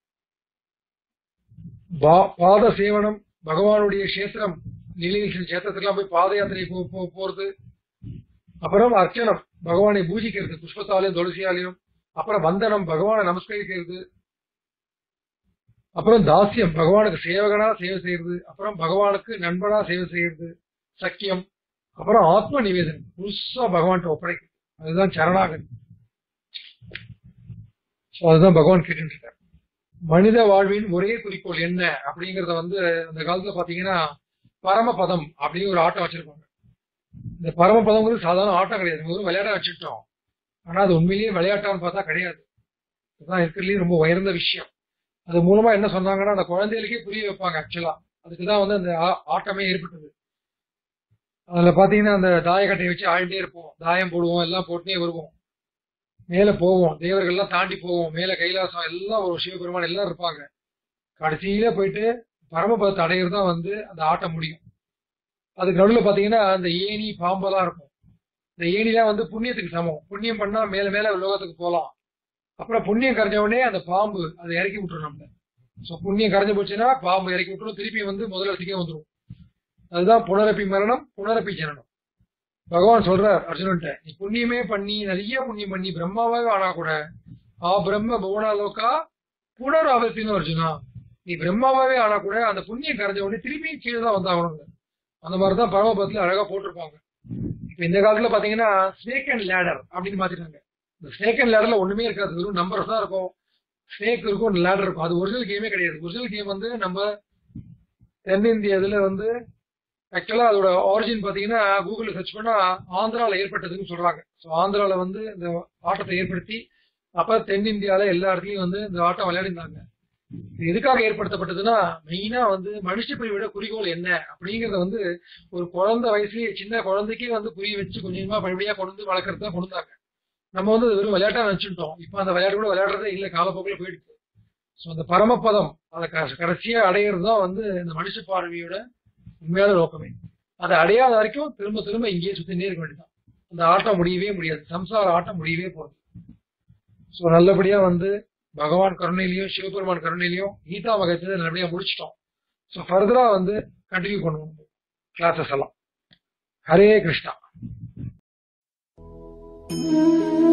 Speaker 1: பாத சேவனம் பகவானுடைய கஷேத்திரம் நீலகிரி கஷேத்திரத்துக்கெல்லாம் போய் பாத யாத்திரை போறது, அப்புறம் அர்ச்சனம் பகவானை பூஜிக்கிறது புஷ்பத்தாலையும் துளசியாலையும், அப்புறம் வந்தனம் பகவானை நமஸ்கரிக்கிறது, அப்புறம் தாசியம் பகவானுக்கு சேவகனா சேவை செய்யறது, அப்புறம் பகவானுக்கு நண்பனா சேவை செய்யறது சக்கியம், அப்புறம் ஆத்ம நிவேதனம் முழுசா பகவான் ஒப்படைக்கிறது, அதுதான் சரணாகதி. அதுதான் பகவான் கேட்டு இருக்காரு. மனித வாழ்வின் ஒரே குறிக்கோள் என்ன அப்படிங்கறத வந்து அந்த காலத்துல பாத்தீங்கன்னா பரமபதம் அப்படின்னு ஒரு ஆட்டம் வச்சிருப்பாங்க. இந்த பரமபதம்ங்கிறது சாதாரண ஆட்டம் கிடையாது, ஒரு விளையாட்டா வச்சுட்டோம். ஆனா அது உண்மையிலேயே விளையாட்டான்னு பார்த்தா கிடையாது. அதுதான் இருக்கிறதுலயே ரொம்ப உயர்ந்த விஷயம். அது மூலமா என்ன சொன்னாங்கன்னா அந்த குழந்தைகளுக்கே புரிய வைப்பாங்க. ஆக்சுவலா அதுக்குதான் வந்து அந்த ஆட்டமே ஏற்பட்டது. அதுல பாத்தீங்கன்னா அந்த தாயக்கட்டையை வச்சு ஆழ்ந்தே இருப்போம், தாயம் போடுவோம், எல்லாம் போட்டுனே வருவோம். மேல போவோம், தேவர்கள்லாம் தாண்டி போவோம், மேல கைலாசம் எல்லாம் ஒரு சிவபெருமான் எல்லாம் இருப்பாங்க. கடைசியில போயிட்டு பரமபதத்தை அடையிறது தான் வந்து அந்த ஆட்டம் முடியும். அதுக்கு நடுவில் பாத்தீங்கன்னா அந்த ஏணி பாம்பெல்லாம் இருக்கும். இந்த ஏணிலாம் வந்து புண்ணியத்துக்கு சமம். புண்ணியம் பண்ணா மேல மேல லோகத்துக்கு போகலாம். அப்புறம் புண்ணியம் கரைஞ்ச உடனே அந்த பாம்பு அதை இறக்கி விட்டுரும் நம்ம. ஸோ புண்ணியம் கரைஞ்சு போச்சுன்னா பாம்பு இறக்கி விட்டுரும், திருப்பி வந்து முதல் இடத்துக்கே வந்துடும். அதுதான் புனரப்பி மரணம், புனரப்பி ஜனனம். பகவான் சொல்றார் அர்ஜுனன்ட்ட, நீ புண்ணியமே பண்ணி நிறைய புண்ணியம் பண்ணி பிரம்மாவே ஆனா கூட ஆ பிரம்ம புவனாலோகா புனராவர்த்தின்னு அர்ஜுனா, நீ பிரம்மாவே ஆனா கூட அந்த புண்ணியம் கரைஞ்ச உடனே திருப்பியும் கீழே தான் வந்தாகணும். அந்த மாதிரிதான் பரமபதத்துல அழகா போட்டிருப்பாங்க. இப்ப இந்த காலத்துல பாத்தீங்கன்னா ஸ்னேக் அண்ட் லேடர் அப்படின்னு மாத்திட்டாங்க. இந்த ஸ்னேக் அண்ட் லேடர்ல ஒண்ணுமே இருக்காது, வெறும் நம்பர்ஸ் தான் இருக்கும். ஸ்னேக் இருக்கும், லேடர் இருக்கும். அது ஒரிஜினல் கேமே கிடையாது. ஒரிஜினல் கேம் வந்து நம்ம தென்னிந்திய இதுல வந்து ஆக்சுவலா அதோட ஆரிஜின் பாத்தீங்கன்னா கூகுள்ல சர்ச் பண்ணா ஆந்திரால ஏற்பட்டதுன்னு சொல்றாங்க. ஸோ ஆந்திரால வந்து இந்த ஆட்டத்தை ஏற்படுத்தி அப்ப தென்னிந்தியால எல்லா இடத்துலயும் வந்து இந்த ஆட்டம் விளையாடிருந்தாங்க. இது எதுக்காக ஏற்படுத்தப்பட்டதுன்னா மெயினா வந்து மனுஷ பிரிவோட குறிக்கோள் என்ன அப்படிங்கறத வந்து ஒரு குழந்தை வயசுலயே சின்ன குழந்தைக்கே வந்து புரிய வச்சு கொஞ்சம் கொஞ்சமா படிப்படியா கொண்டு வந்து வளர்க்கறதா கொண்டாங்க. நம்ம வந்து வெறும் விளையாட்டா நினைச்சுட்டோம். இப்ப அந்த விளையாட்டு கூட விளையாடுறதே இல்ல, காலப்போக்கில் போயிடுச்சு. ஸோ அந்த பரமபதம் அதை கடைசியா அடையிறது தான் வந்து இந்த மனுஷ பார்வையோட உண்மையான நோக்கமே. அதை அடையாத வரைக்கும் திரும்ப திரும்ப இங்கேயே சுத்தினே இருக்க வேண்டியதான். அந்த ஆட்டம் முடியவே முடியாது, சம்சார ஆட்டம் முடியவே போறது. ஸோ நல்லபடியா வந்து பகவான் கருணையிலையும் சிவபெருமான் கருணையிலையும் கீதா மகத்தை நல்லபடியா முடிச்சிட்டோம். ஸோ ஃபர்தரா வந்து கண்டினியூ பண்ணுவோம் கிளாஸஸ் எல்லாம். ஹரே கிருஷ்ணா.